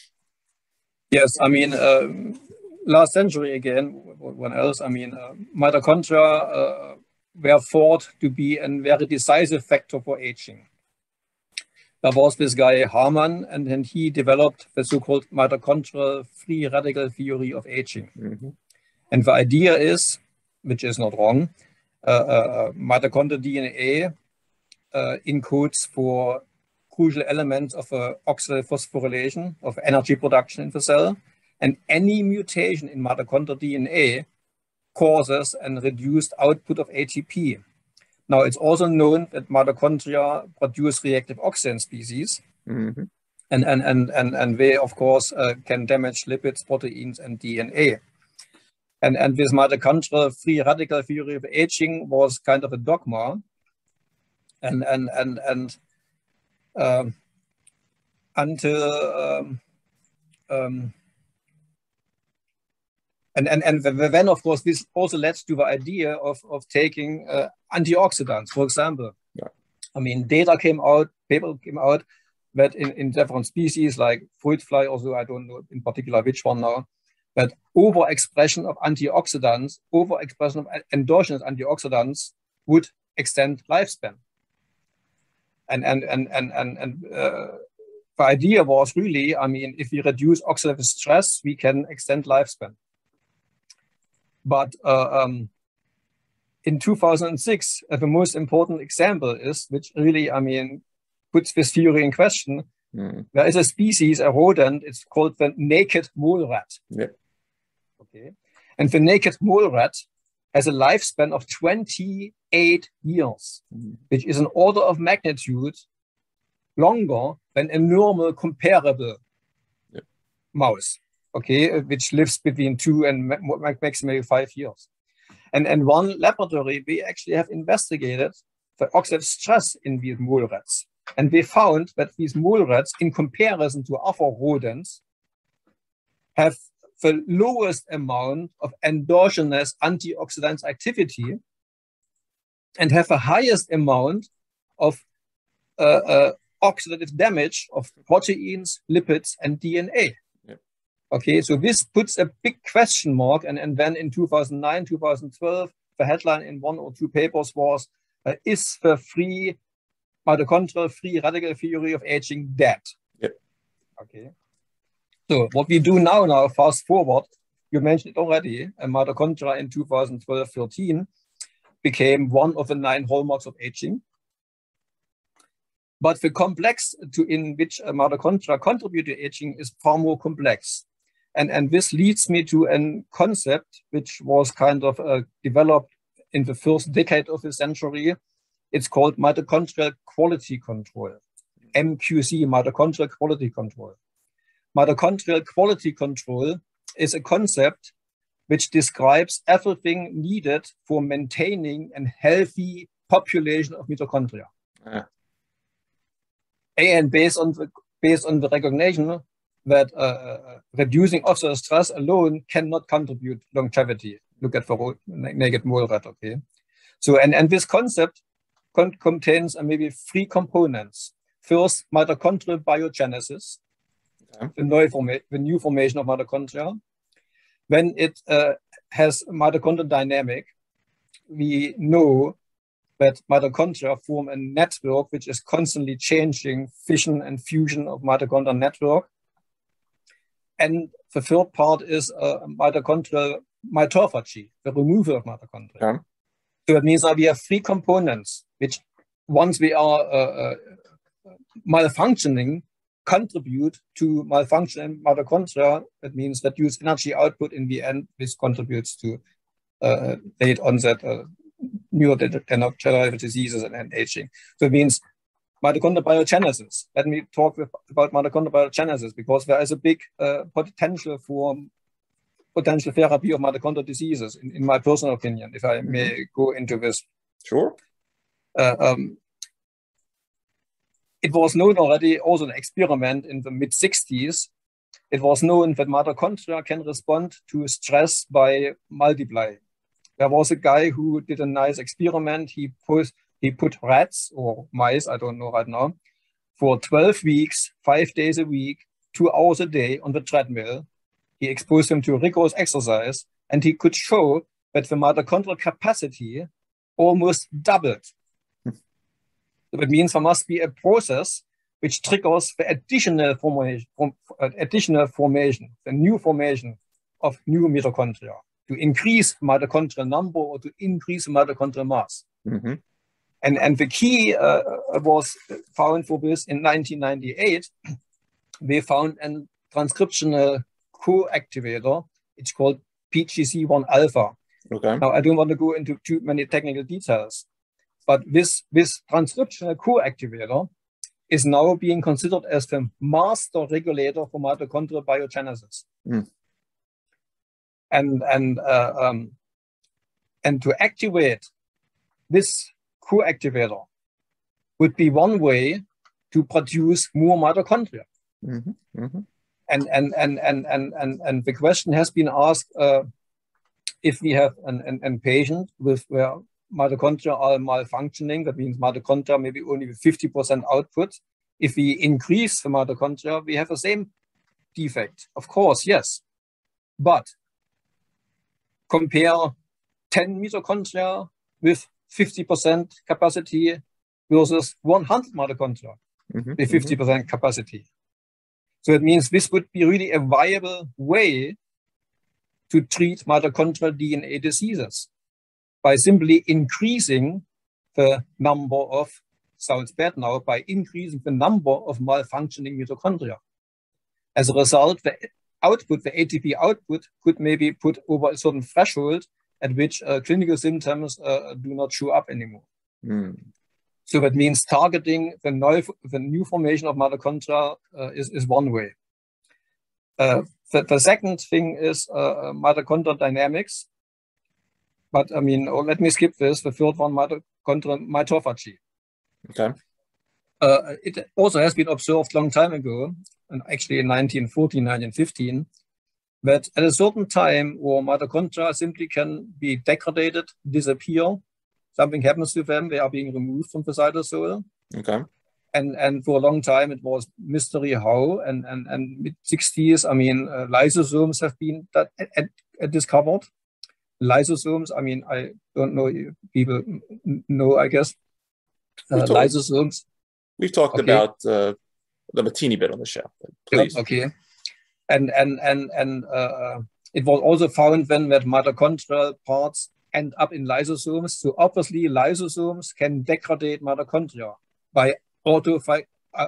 [SPEAKER 2] Yes, I mean, last century again, when else? I mean, mitochondria were thought to be a very decisive factor for aging. There was this guy Harman, and then he developed the so-called mitochondrial free radical theory of aging. And the idea is, which is not wrong, mitochondrial DNA encodes for crucial elements of oxidative phosphorylation, of energy production in the cell. And any mutation in mitochondrial DNA causes a reduced output of ATP. Now, it's also known that mitochondria produce reactive oxygen species. And they, of course, can damage lipids, proteins, and DNA. And this mitochondrial free radical theory of aging was kind of a dogma. And then, of course, this also led to the idea of taking antioxidants, for example. I mean, paper came out that in different species like fruit fly, also I don't know in particular which one now, that overexpression of antioxidants, overexpression of endogenous antioxidants would extend lifespan. And the idea was really, I mean, if we reduce oxidative stress, we can extend lifespan. But in 2006, the most important example is, which really, I mean, puts this theory in question. There is a species, a rodent, it's called the naked mole rat.
[SPEAKER 1] Yep.
[SPEAKER 2] Okay. And the naked mole rat has a lifespan of 28 years, which is an order of magnitude longer than a normal comparable mouse, okay, which lives between 2 and maximally 5 years. And one laboratory, we actually have investigated the oxidative stress in these mole rats. And we found that these mole rats, in comparison to other rodents, have the lowest amount of endogenous antioxidant activity and have the highest amount of oxidative damage of proteins, lipids, and DNA. Yep. Okay, so this puts a big question mark. And then in 2009, 2012, the headline in 1 or 2 papers was, is the mitochondrial free radical theory of aging dead?
[SPEAKER 1] Yep.
[SPEAKER 2] Okay. So what we do now, fast forward, you mentioned it already, mitochondria in 2012-13 became one of the 9 hallmarks of aging. But the complex in which mitochondria contribute to aging is far more complex. And this leads me to a concept which was kind of developed in the first decade of the century. It's called mitochondrial quality control, MQC, mitochondrial quality control. Mitochondrial quality control is a concept which describes everything needed for maintaining a healthy population of mitochondria. And based on the recognition that reducing oxidative stress alone cannot contribute longevity. Look at the naked mole rat, okay? So, and this concept contains maybe 3 components. First, mitochondrial biogenesis, the new formation of mitochondria. When it has mitochondrial dynamic, we know that mitochondria form a network which is constantly changing, fission and fusion of mitochondrial network. And the third part is mitochondrial mitophagy, the removal of mitochondria. Yeah. So it means that we have 3 components, which once we are malfunctioning, contribute to malfunctioning mitochondria. That means reduced energy output in the end. This contributes to late onset neurodegenerative diseases and aging. So it means mitochondrial biogenesis. Let me talk about mitochondrial biogenesis, because there is a big potential for potential therapy of mitochondrial diseases, in my personal opinion, if I may go into this.
[SPEAKER 1] Sure.
[SPEAKER 2] It was known already, also an experiment in the mid-60s. It was known that mitochondria can respond to stress by multiplying. There was a guy who did a nice experiment. He put rats or mice, I don't know right now, for 12 weeks, 5 days a week, 2 hours a day on the treadmill. He exposed them to rigorous exercise, and he could show that the mitochondrial capacity almost doubled. So that means there must be a process which triggers the additional formation, the new formation of new mitochondria to increase mitochondrial number or to increase mitochondrial mass. And the key was found for this in 1998. We found a transcriptional co-activator. It's called PGC1 alpha.
[SPEAKER 1] Okay.
[SPEAKER 2] Now, I don't want to go into too many technical details, but this transcriptional co-activator is now being considered as the master regulator for mitochondrial biogenesis. And to activate this co-activator would be one way to produce more mitochondria. And the question has been asked, if we have a patient with where mitochondria are malfunctioning, that means mitochondria maybe only with 50% output. If we increase the mitochondria, we have the same defect. Of course, yes. But compare 10 mitochondria with 50% capacity versus 100 mitochondria with 50% capacity. So it means this would be really a viable way to treat mitochondrial DNA diseases by simply increasing the number of sounds bad now, by increasing the number of malfunctioning mitochondria. As a result, the ATP output could maybe put over a certain threshold at which clinical symptoms do not show up anymore.
[SPEAKER 1] Mm.
[SPEAKER 2] So that means targeting the new formation of mitochondria is one way. The second thing is mitochondrial dynamics. But I mean, let me skip this. The third one, mitochondrial mitophagy.
[SPEAKER 1] Okay.
[SPEAKER 2] It also has been observed a long time ago, and actually in 1914, 1915, that at a certain time where mitochondria simply can be degraded, disappear, something happens to them, they are being removed from the cytosol.
[SPEAKER 1] Okay.
[SPEAKER 2] And for a long time, it was mystery how, and mid-60s, I mean, lysosomes have been discovered. Lysosomes, I mean, I don't know if people know, I guess. Lysosomes.
[SPEAKER 1] We've talked about them a teeny bit on the show. Please.
[SPEAKER 2] Yeah, okay. And it was also found then that mitochondrial parts end up in lysosomes. So obviously, lysosomes can degrade mitochondria by autophagy.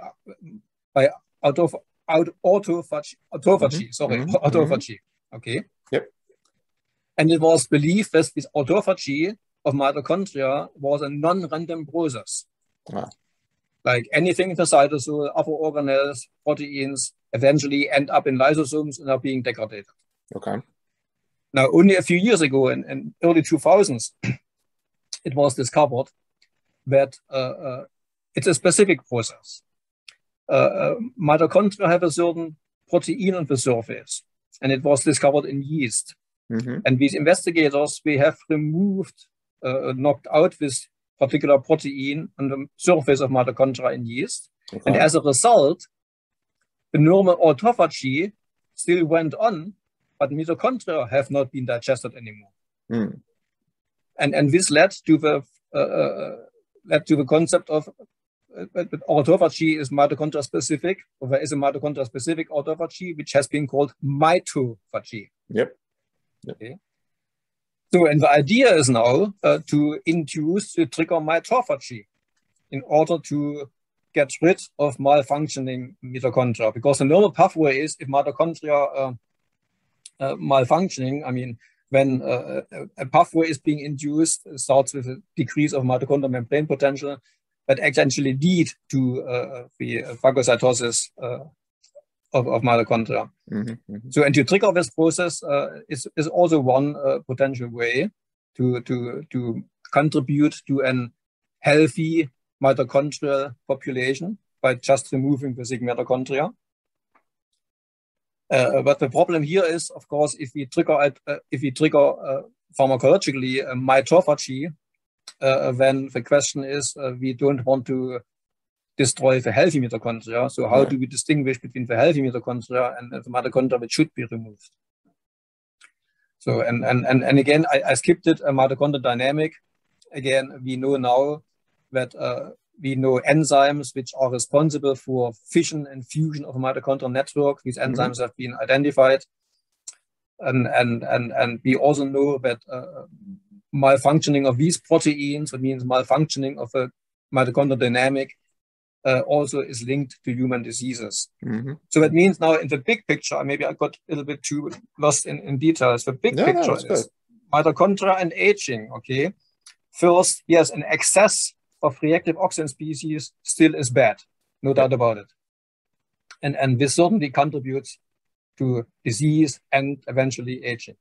[SPEAKER 2] Okay.
[SPEAKER 1] Yep.
[SPEAKER 2] And it was believed that this autophagy of mitochondria was a non-random process.
[SPEAKER 1] Wow.
[SPEAKER 2] Like anything in the cytosol, other organelles, proteins eventually end up in lysosomes and are being degraded.
[SPEAKER 1] Okay.
[SPEAKER 2] Now, only a few years ago, in early 2000s, it was discovered that it's a specific process. Mitochondria have a certain protein on the surface, and it was discovered in yeast.
[SPEAKER 1] Mm-hmm.
[SPEAKER 2] And these investigators, we have removed, knocked out this particular protein on the surface of mitochondria in yeast. Okay. And as a result, the normal autophagy still went on, but mitochondria have not been digested anymore.
[SPEAKER 1] Mm.
[SPEAKER 2] And this led to the concept of autophagy is mitochondria specific, or there is a mitochondria specific autophagy, which has been called mitophagy.
[SPEAKER 1] Yep.
[SPEAKER 2] Okay. So, and the idea is now to induce the trigger mitophagy in order to get rid of malfunctioning mitochondria, because the normal pathway is if mitochondria malfunctioning, I mean, when a pathway is being induced, it starts with a decrease of mitochondrial membrane potential that actually lead to the phagocytosis of mitochondria.
[SPEAKER 1] Mm-hmm, mm-hmm.
[SPEAKER 2] So, and to trigger this process is also one potential way to contribute to a healthy mitochondrial population by just removing the sick mitochondria. But the problem here is, of course, if we trigger pharmacologically mitophagy, then the question is we don't want to destroy the healthy mitochondria. So how do we distinguish between the healthy mitochondria and the mitochondria which should be removed? So and again, I skipped it. Mitochondrial dynamic. Again, we know now that we know enzymes which are responsible for fission and fusion of a mitochondrial network. These enzymes have been identified, and we also know that malfunctioning of these proteins, that means malfunctioning of a mitochondrial dynamic, also is linked to human diseases.
[SPEAKER 1] Mm-hmm.
[SPEAKER 2] So that means now in the big picture, maybe I got a little bit too lost in details. The big picture is mitochondria and aging. Okay, first, yes, an excess of reactive oxygen species still is bad, no doubt about it. And this certainly contributes to disease and eventually aging.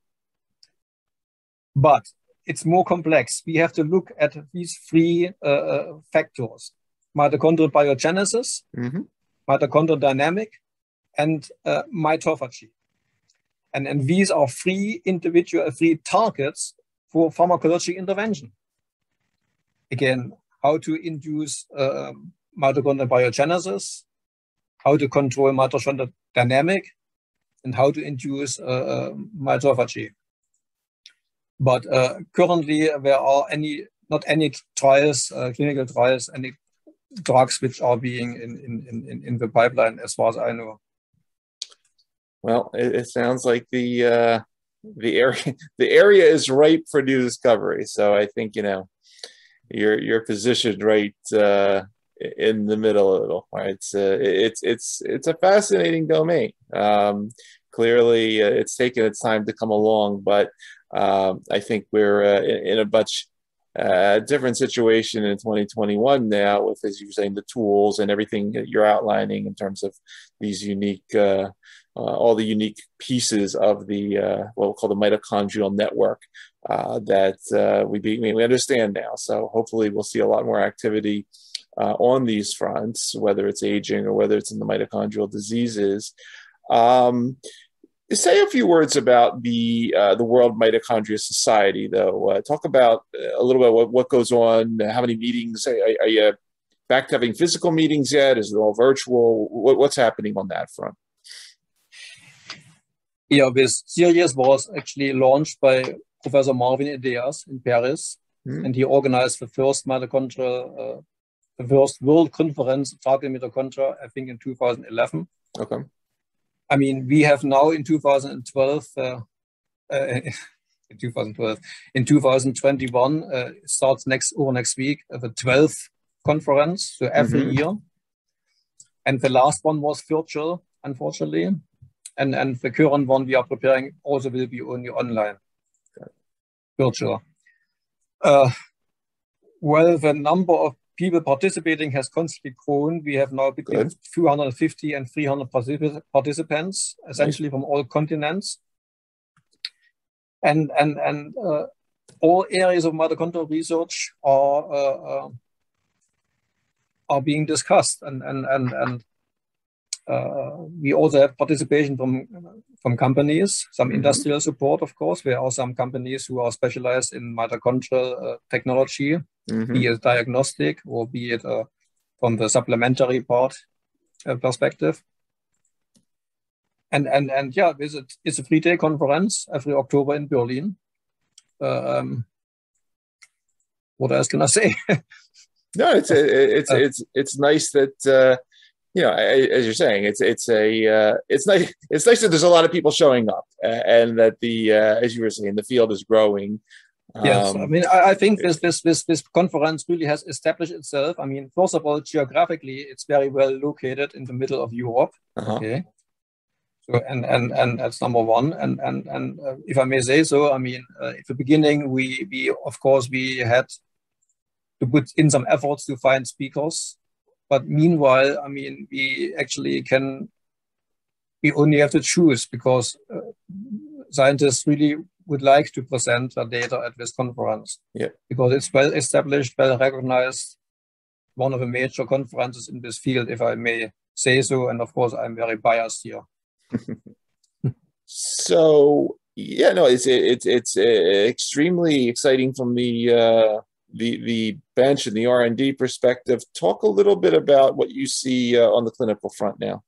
[SPEAKER 2] But it's more complex. We have to look at these three factors: mitochondrial biogenesis, mitochondrial dynamic, and mitophagy. And these are three targets for pharmacological intervention. Again, how to induce mitochondrial biogenesis, how to control mitochondrial dynamic, and how to induce mitophagy. But currently, there are not any trials, clinical trials, any drugs which are being in the pipeline, as far as I know.
[SPEAKER 1] Well, it sounds like the area is ripe for new discovery. So I think you're positioned right in the middle of it all. Right? It's a fascinating domain. Clearly, it's taken its time to come along, but I think we're in a much different situation in 2021 now, with, as you were saying, the tools and everything that you're outlining in terms of these unique, all the unique pieces of the what we'll call the mitochondrial network that we understand now. So hopefully, we'll see a lot more activity on these fronts, whether it's aging or whether it's in the mitochondrial diseases. Say a few words about the World Mitochondria Society, though. Talk about a little bit what goes on. How many meetings? Are you back to having physical meetings yet? Is it all virtual? What's happening on that front?
[SPEAKER 2] Yeah, this series was actually launched by Professor Marvin Ideas in Paris, and he organized the first mitochondrial, the first World Conference targeting mitochondria, I think in 2011.
[SPEAKER 1] Okay.
[SPEAKER 2] I mean, we have now in 2012, in 2021, it starts next week, the 12th conference, so every year. And the last one was virtual, unfortunately. And the current one we are preparing also will be only online, virtual. Well, the number of people participating has constantly grown. We have now between 250 and 300 participants, essentially from all continents. And all areas of mitochondrial research are being discussed. And we also have participation from companies, some industrial support, of course. There are some companies who are specialized in mitochondrial technology, be it diagnostic or be it from the supplementary part perspective. And yeah, it's a 3-day conference every October in Berlin. What else can I say?
[SPEAKER 1] No, it's nice that you know, as you're saying, it's nice that there's a lot of people showing up, and that as you were saying, the field is growing.
[SPEAKER 2] Yes, I mean, I think this conference really has established itself. I mean, first of all, geographically, it's very well located in the middle of Europe. Okay, so and that's number one. And if I may say so, I mean, at the beginning, we of course we had to put in some efforts to find speakers. But meanwhile, I mean, we only have to choose, because scientists really would like to present their data at this conference.
[SPEAKER 1] Yeah.
[SPEAKER 2] Because it's well established, well recognized, one of the major conferences in this field, if I may say so. And of course, I'm very biased here.
[SPEAKER 1] So yeah, no, it's extremely exciting from the bench and the R&D perspective. Talk a little bit about what you see on the clinical front now.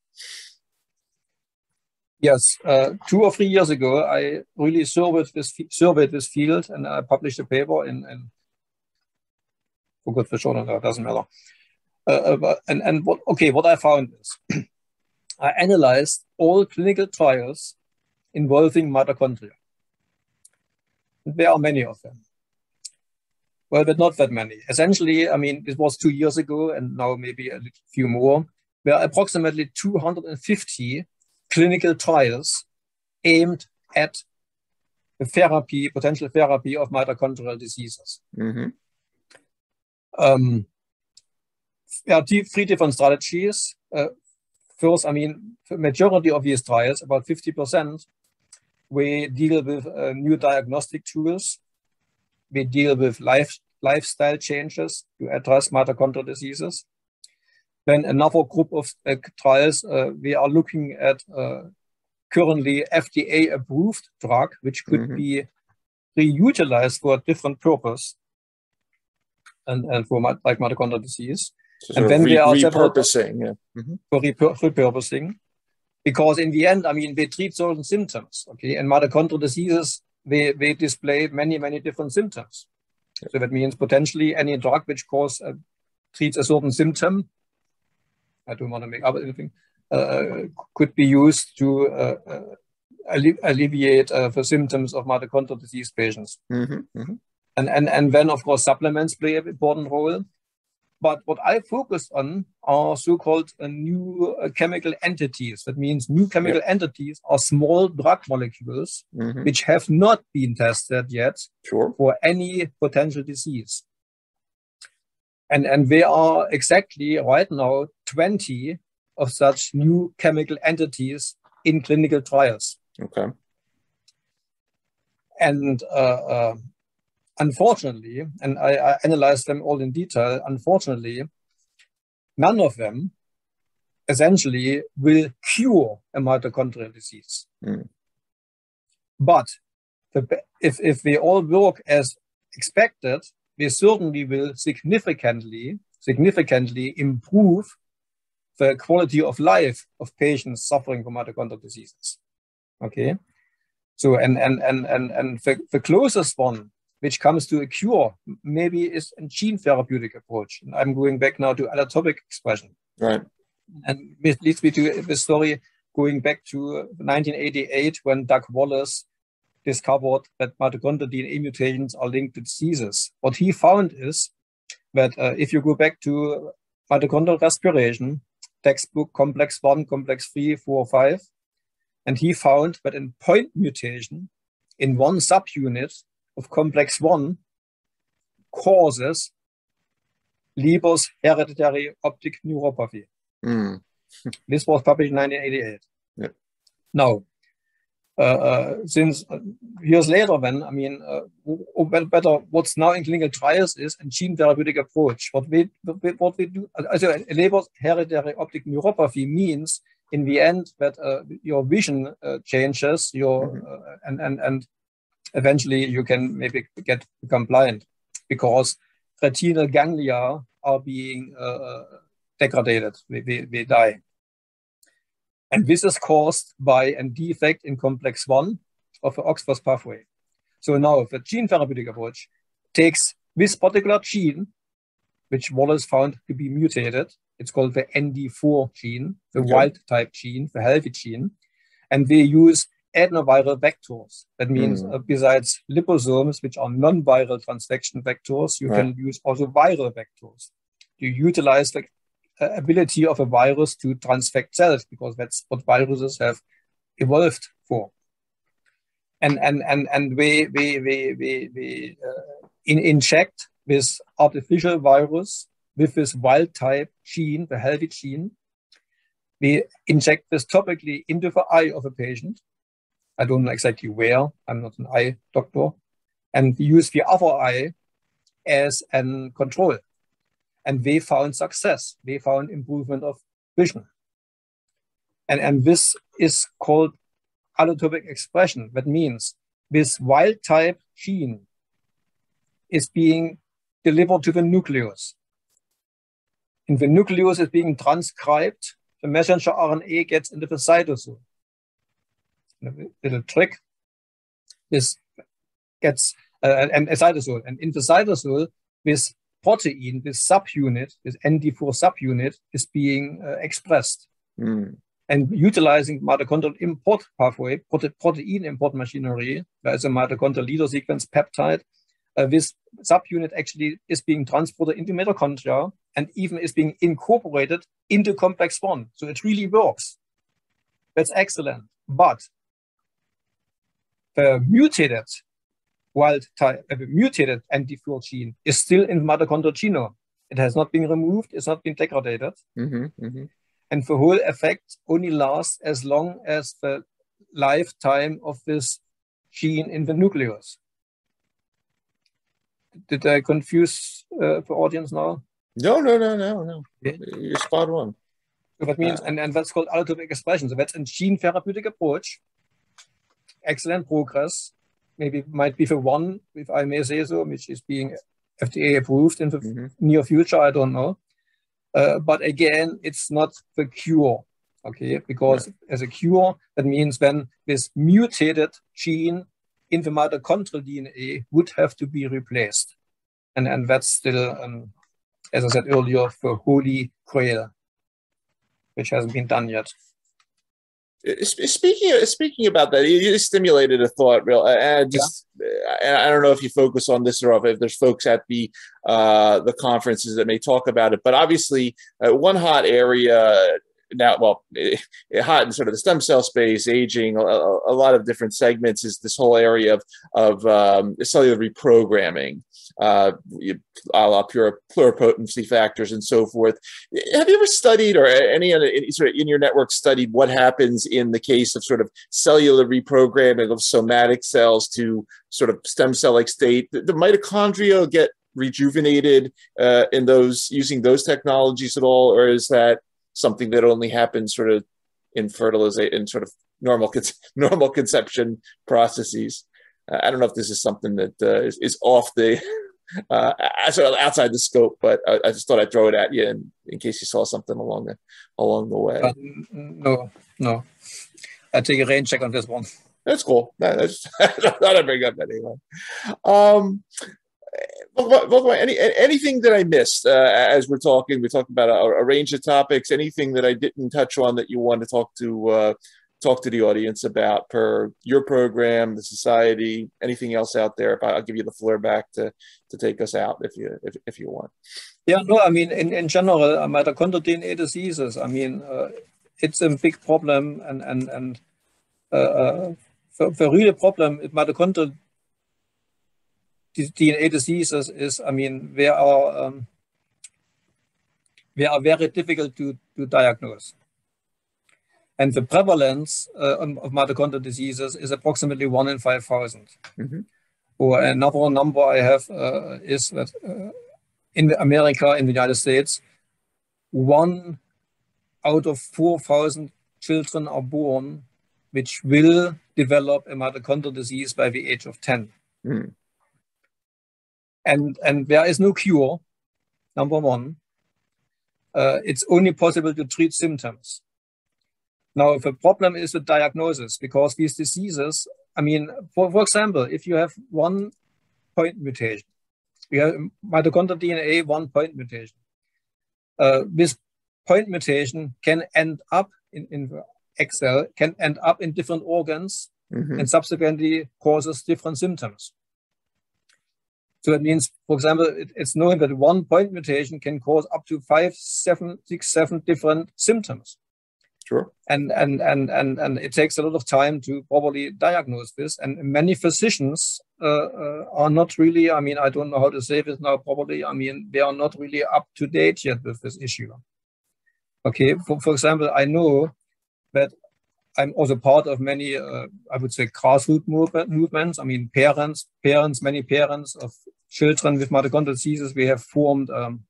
[SPEAKER 2] Yes, 2 or 3 years ago, I really surveyed this field, and I published a paper in forgot the journal, it doesn't matter. What I found is I analyzed all clinical trials involving mitochondria. There are many of them. Well, but not that many. Essentially, I mean, it was 2 years ago, and now maybe a few more. There are approximately 250 clinical trials aimed at the therapy, potential therapy of mitochondrial diseases. There are 3 different strategies. First, I mean, the majority of these trials, about 50%, we deal with new diagnostic tools. We deal with lifestyle changes to address mitochondrial diseases. Then another group of trials, we are looking at currently FDA-approved drug, which could be reutilized for a different purpose, and for like mitochondrial disease.
[SPEAKER 1] So and then there are repurposing,
[SPEAKER 2] for repurposing, because in the end, I mean, they treat certain symptoms. Okay, and mitochondrial diseases, they display many different symptoms. So that means potentially any drug which treats a certain symptom, I don't want to make up anything, could be used to alleviate the symptoms of mitochondrial disease patients. And then, of course, supplements play an important role. But what I focused on are so-called new chemical entities. That means new chemical entities are small drug molecules which have not been tested yet for any potential disease. And there are exactly right now 20 of such new chemical entities in clinical trials.
[SPEAKER 1] Okay.
[SPEAKER 2] And unfortunately, and I analyzed them all in detail, unfortunately, none of them essentially will cure a mitochondrial disease. But if they all work as expected, they certainly will significantly improve the quality of life of patients suffering from mitochondrial diseases. Okay, so and the closest one which comes to a cure maybe is a gene therapeutic approach. And I'm going back now to allotopic expression.
[SPEAKER 1] Right.
[SPEAKER 2] And this leads me to the story going back to 1988 when Doug Wallace discovered that mitochondrial DNA mutations are linked to diseases. What he found is that if you go back to mitochondrial respiration, textbook complex 1, complex 3, 4, 5, and he found that a point mutation in one subunit of complex 1 causes Leber's hereditary optic neuropathy. This was published in 1988.
[SPEAKER 1] Yeah.
[SPEAKER 2] Now, since years later, then, I mean, better what's now in clinical trials is a gene therapeutic approach. What we do, also Leber's hereditary optic neuropathy means in the end that your vision changes, and eventually you can maybe become blind because retinal ganglia are being degraded, they die. And this is caused by a defect in complex 1 of the OXPHOS pathway. So now the gene therapeutic approach takes this particular gene, which Wallace found to be mutated. It's called the ND4 gene, the wild type gene, the healthy gene. And they use adenoviral vectors. That means besides liposomes, which are non-viral transfection vectors, you can use also viral vectors. You utilize the ability of a virus to transfect cells because that's what viruses have evolved for. And we inject this artificial virus with this wild type gene, the healthy gene. We inject this topically into the eye of a patient. I don't know exactly where, I'm not an eye doctor. And we use the other eye as a control. And they found success. They found improvement of vision. And this is called allotopic expression. That means this wild type gene is being delivered to the nucleus. And the nucleus is being transcribed. The messenger RNA gets into the cytosol. A little trick. This gets a cytosol. And in the cytosol, this protein, this subunit, this ND4 subunit, is being expressed. And utilizing mitochondrial import pathway, protein import machinery, there is a mitochondrial leader sequence peptide. This subunit actually is being transported into mitochondria and even is being incorporated into complex 1. So it really works. That's excellent. But the mutated wild type, mutated ND4 gene is still in the mitochondrial genome. It has not been removed, it's not been degraded. And the whole effect only lasts as long as the lifetime of this gene in the nucleus. Did I confuse the audience now?
[SPEAKER 1] No. Okay. You're spot on.
[SPEAKER 2] So that means, and that's called allotopic expression. So that's a gene therapeutic approach. Excellent progress. Maybe might be the one, if I may say so, which is being FDA approved in the near future. I don't know. But again, it's not the cure, okay? Because as a cure, that means then this mutated gene in the mitochondrial DNA would have to be replaced. And that's still, as I said earlier, the holy grail, which hasn't been done yet.
[SPEAKER 1] Speaking about that, you stimulated a thought. And I don't know if you focus on this or if there's folks at the conferences that may talk about it. But obviously, one hot area now, hot in sort of the stem cell space, aging, a lot of different segments, is this whole area of cellular reprogramming, pluripotency factors and so forth. Have you ever studied, or any sort of in your network studied, what happens in the case of sort of cellular reprogramming of somatic cells to sort of stem cell-like state? The mitochondria get rejuvenated in those, using those technologies at all, or is that something that only happens sort of in fertilization, in sort of normal conception processes? I don't know if this is something that is off the sort of outside the scope, but I just thought I'd throw it at you in case you saw something along the way.
[SPEAKER 2] No. I take a rain check on this one.
[SPEAKER 1] That's cool. I thought I'd bring up anyway. Anything that I missed as we're talking? We talked about a range of topics. Anything that I didn't touch on that you want to talk to the audience about per your program, the society? Anything else out there? I'll give you the floor back to take us out if you want.
[SPEAKER 2] Yeah, no, I mean, in general, mitochondrial DNA diseases, I mean, it's a big problem, and the real problem with mitochondrial DNA diseases is, I mean, they are very difficult to diagnose. And the prevalence of mitochondrial diseases is approximately 1 in 5,000. Mm-hmm. Or another number I have is that in America, in the United States, 1 out of 4,000 children are born which will develop a mitochondrial disease by the age of 10. Mm. And there is no cure, number one. It's only possible to treat symptoms. Now, the problem is the diagnosis, because these diseases, I mean, for example, if you have 1 point mutation, you have mitochondrial DNA 1 point mutation. This point mutation can end up in the X cell, can end up in different organs, mm-hmm. and subsequently causes different symptoms. So that means, for example, it's known that 1 point mutation can cause up to 5, 7, 6, 7 different symptoms.
[SPEAKER 1] Sure.
[SPEAKER 2] And it takes a lot of time to properly diagnose this. And many physicians are not really, I mean, I don't know how to say this now properly. I mean, they are not really up to date yet with this issue. Okay, for example, I know that I'm also part of many, I would say, grassroots movements. I mean, many parents of children with mitochondrial diseases, we have formed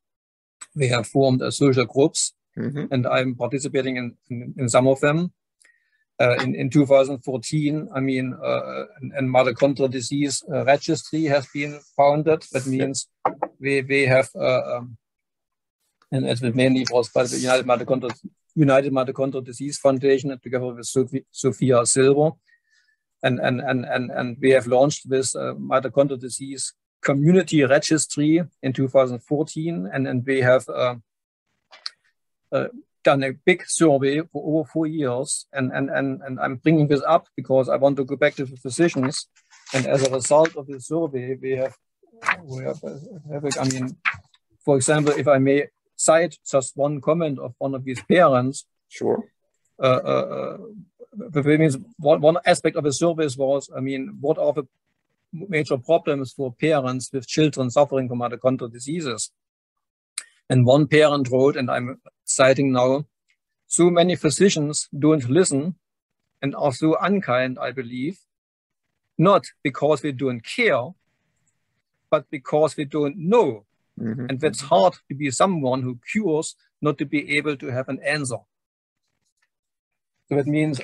[SPEAKER 2] social groups. Mm-hmm. And I'm participating in some of them. In 2014, I mean, a mitochondrial disease registry has been founded. That means we have, and it mainly was by the United Mitochondrial Disease Foundation, together with Sophia Silver, and we have launched this mitochondrial disease community registry in 2014, and we have done a big survey for over 4 years, and I'm bringing this up because I want to go back to the physicians. And as a result of the survey, we have I mean, for example, if I may cite just one comment of one of these parents.
[SPEAKER 1] Sure.
[SPEAKER 2] Means one aspect of the survey was, I mean, what are the major problems for parents with children suffering from mitochondrial diseases? And one parent wrote, and I'm citing now, "So many physicians don't listen and are so unkind, I believe, not because they don't care, but because they don't know. Mm-hmm. And that's hard to be someone who cures, not to be able to have an answer." So that means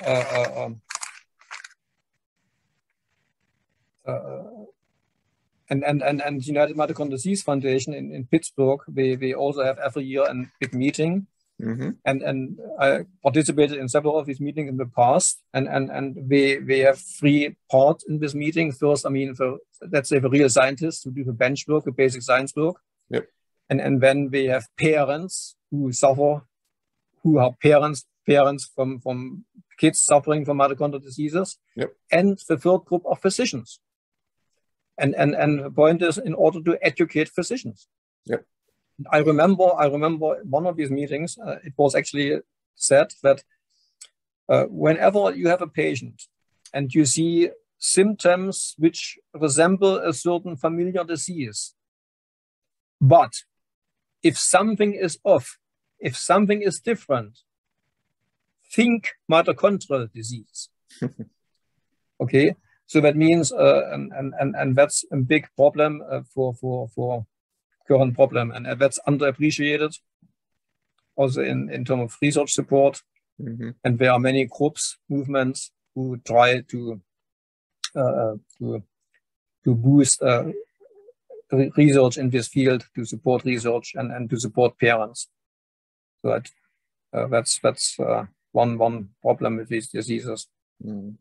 [SPEAKER 2] and United Mitochondrial Disease Foundation in Pittsburgh, we also have every year a big meeting. Mm-hmm. And I participated in several of these meetings in the past, and we have 3 parts in this meeting. First, I mean, let's say the real scientists who do the bench work, the basic science work. Yep. And then we have parents who suffer, who are parents from kids suffering from mitochondrial diseases,
[SPEAKER 1] Yep.
[SPEAKER 2] and the third group of physicians. And the point is, in order to educate physicians.
[SPEAKER 1] Yep.
[SPEAKER 2] I remember one of these meetings. It was actually said that whenever you have a patient and you see symptoms which resemble a certain familiar disease, but if something is off, if something is different, think mitochondrial disease. Okay, so that means, and that's a big problem for current problem, and that's underappreciated also in terms of research support.
[SPEAKER 1] Mm-hmm.
[SPEAKER 2] And there are many groups, movements who try to boost research in this field, to support research and to support parents. So that's one problem with these diseases.
[SPEAKER 1] Mm.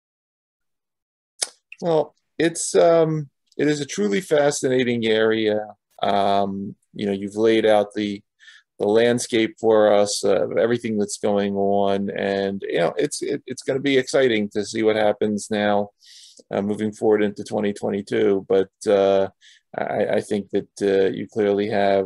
[SPEAKER 1] Well, it is a truly fascinating area. You've laid out the landscape for us, everything that's going on, and it's going to be exciting to see what happens now, moving forward into 2022. But I think that you clearly have,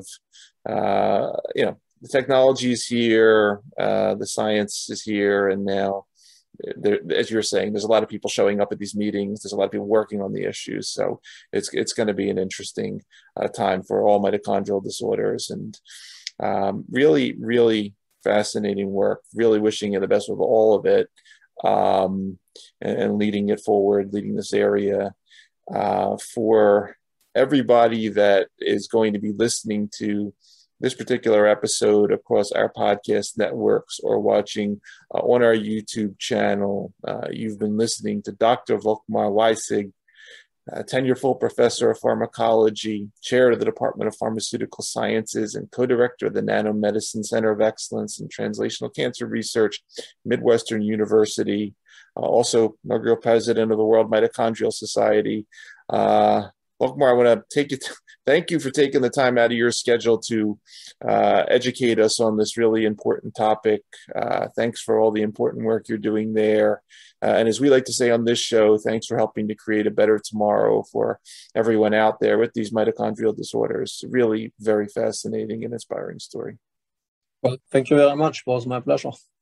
[SPEAKER 1] the technology is here, the science is here, and now, as you're saying, there's a lot of people showing up at these meetings. There's a lot of people working on the issues. So it's going to be an interesting time for all mitochondrial disorders, and really, really fascinating work. Really wishing you the best with all of it, and leading it forward, leading this area for everybody that is going to be listening to this particular episode across our podcast networks or watching on our YouTube channel. You've been listening to Dr. Volkmar Weissig, tenure-full professor of pharmacology, chair of the Department of Pharmaceutical Sciences, and co-director of the Nanomedicine Center of Excellence in Translational Cancer Research, Midwestern University, also inaugural president of the World Mitochondrial Society. Volkmar, I want to thank you for taking the time out of your schedule to educate us on this really important topic. Thanks for all the important work you're doing there. And as we like to say on this show, thanks for helping to create a better tomorrow for everyone out there with these mitochondrial disorders. Really very fascinating and inspiring story.
[SPEAKER 2] Well, thank you very much. It was my pleasure.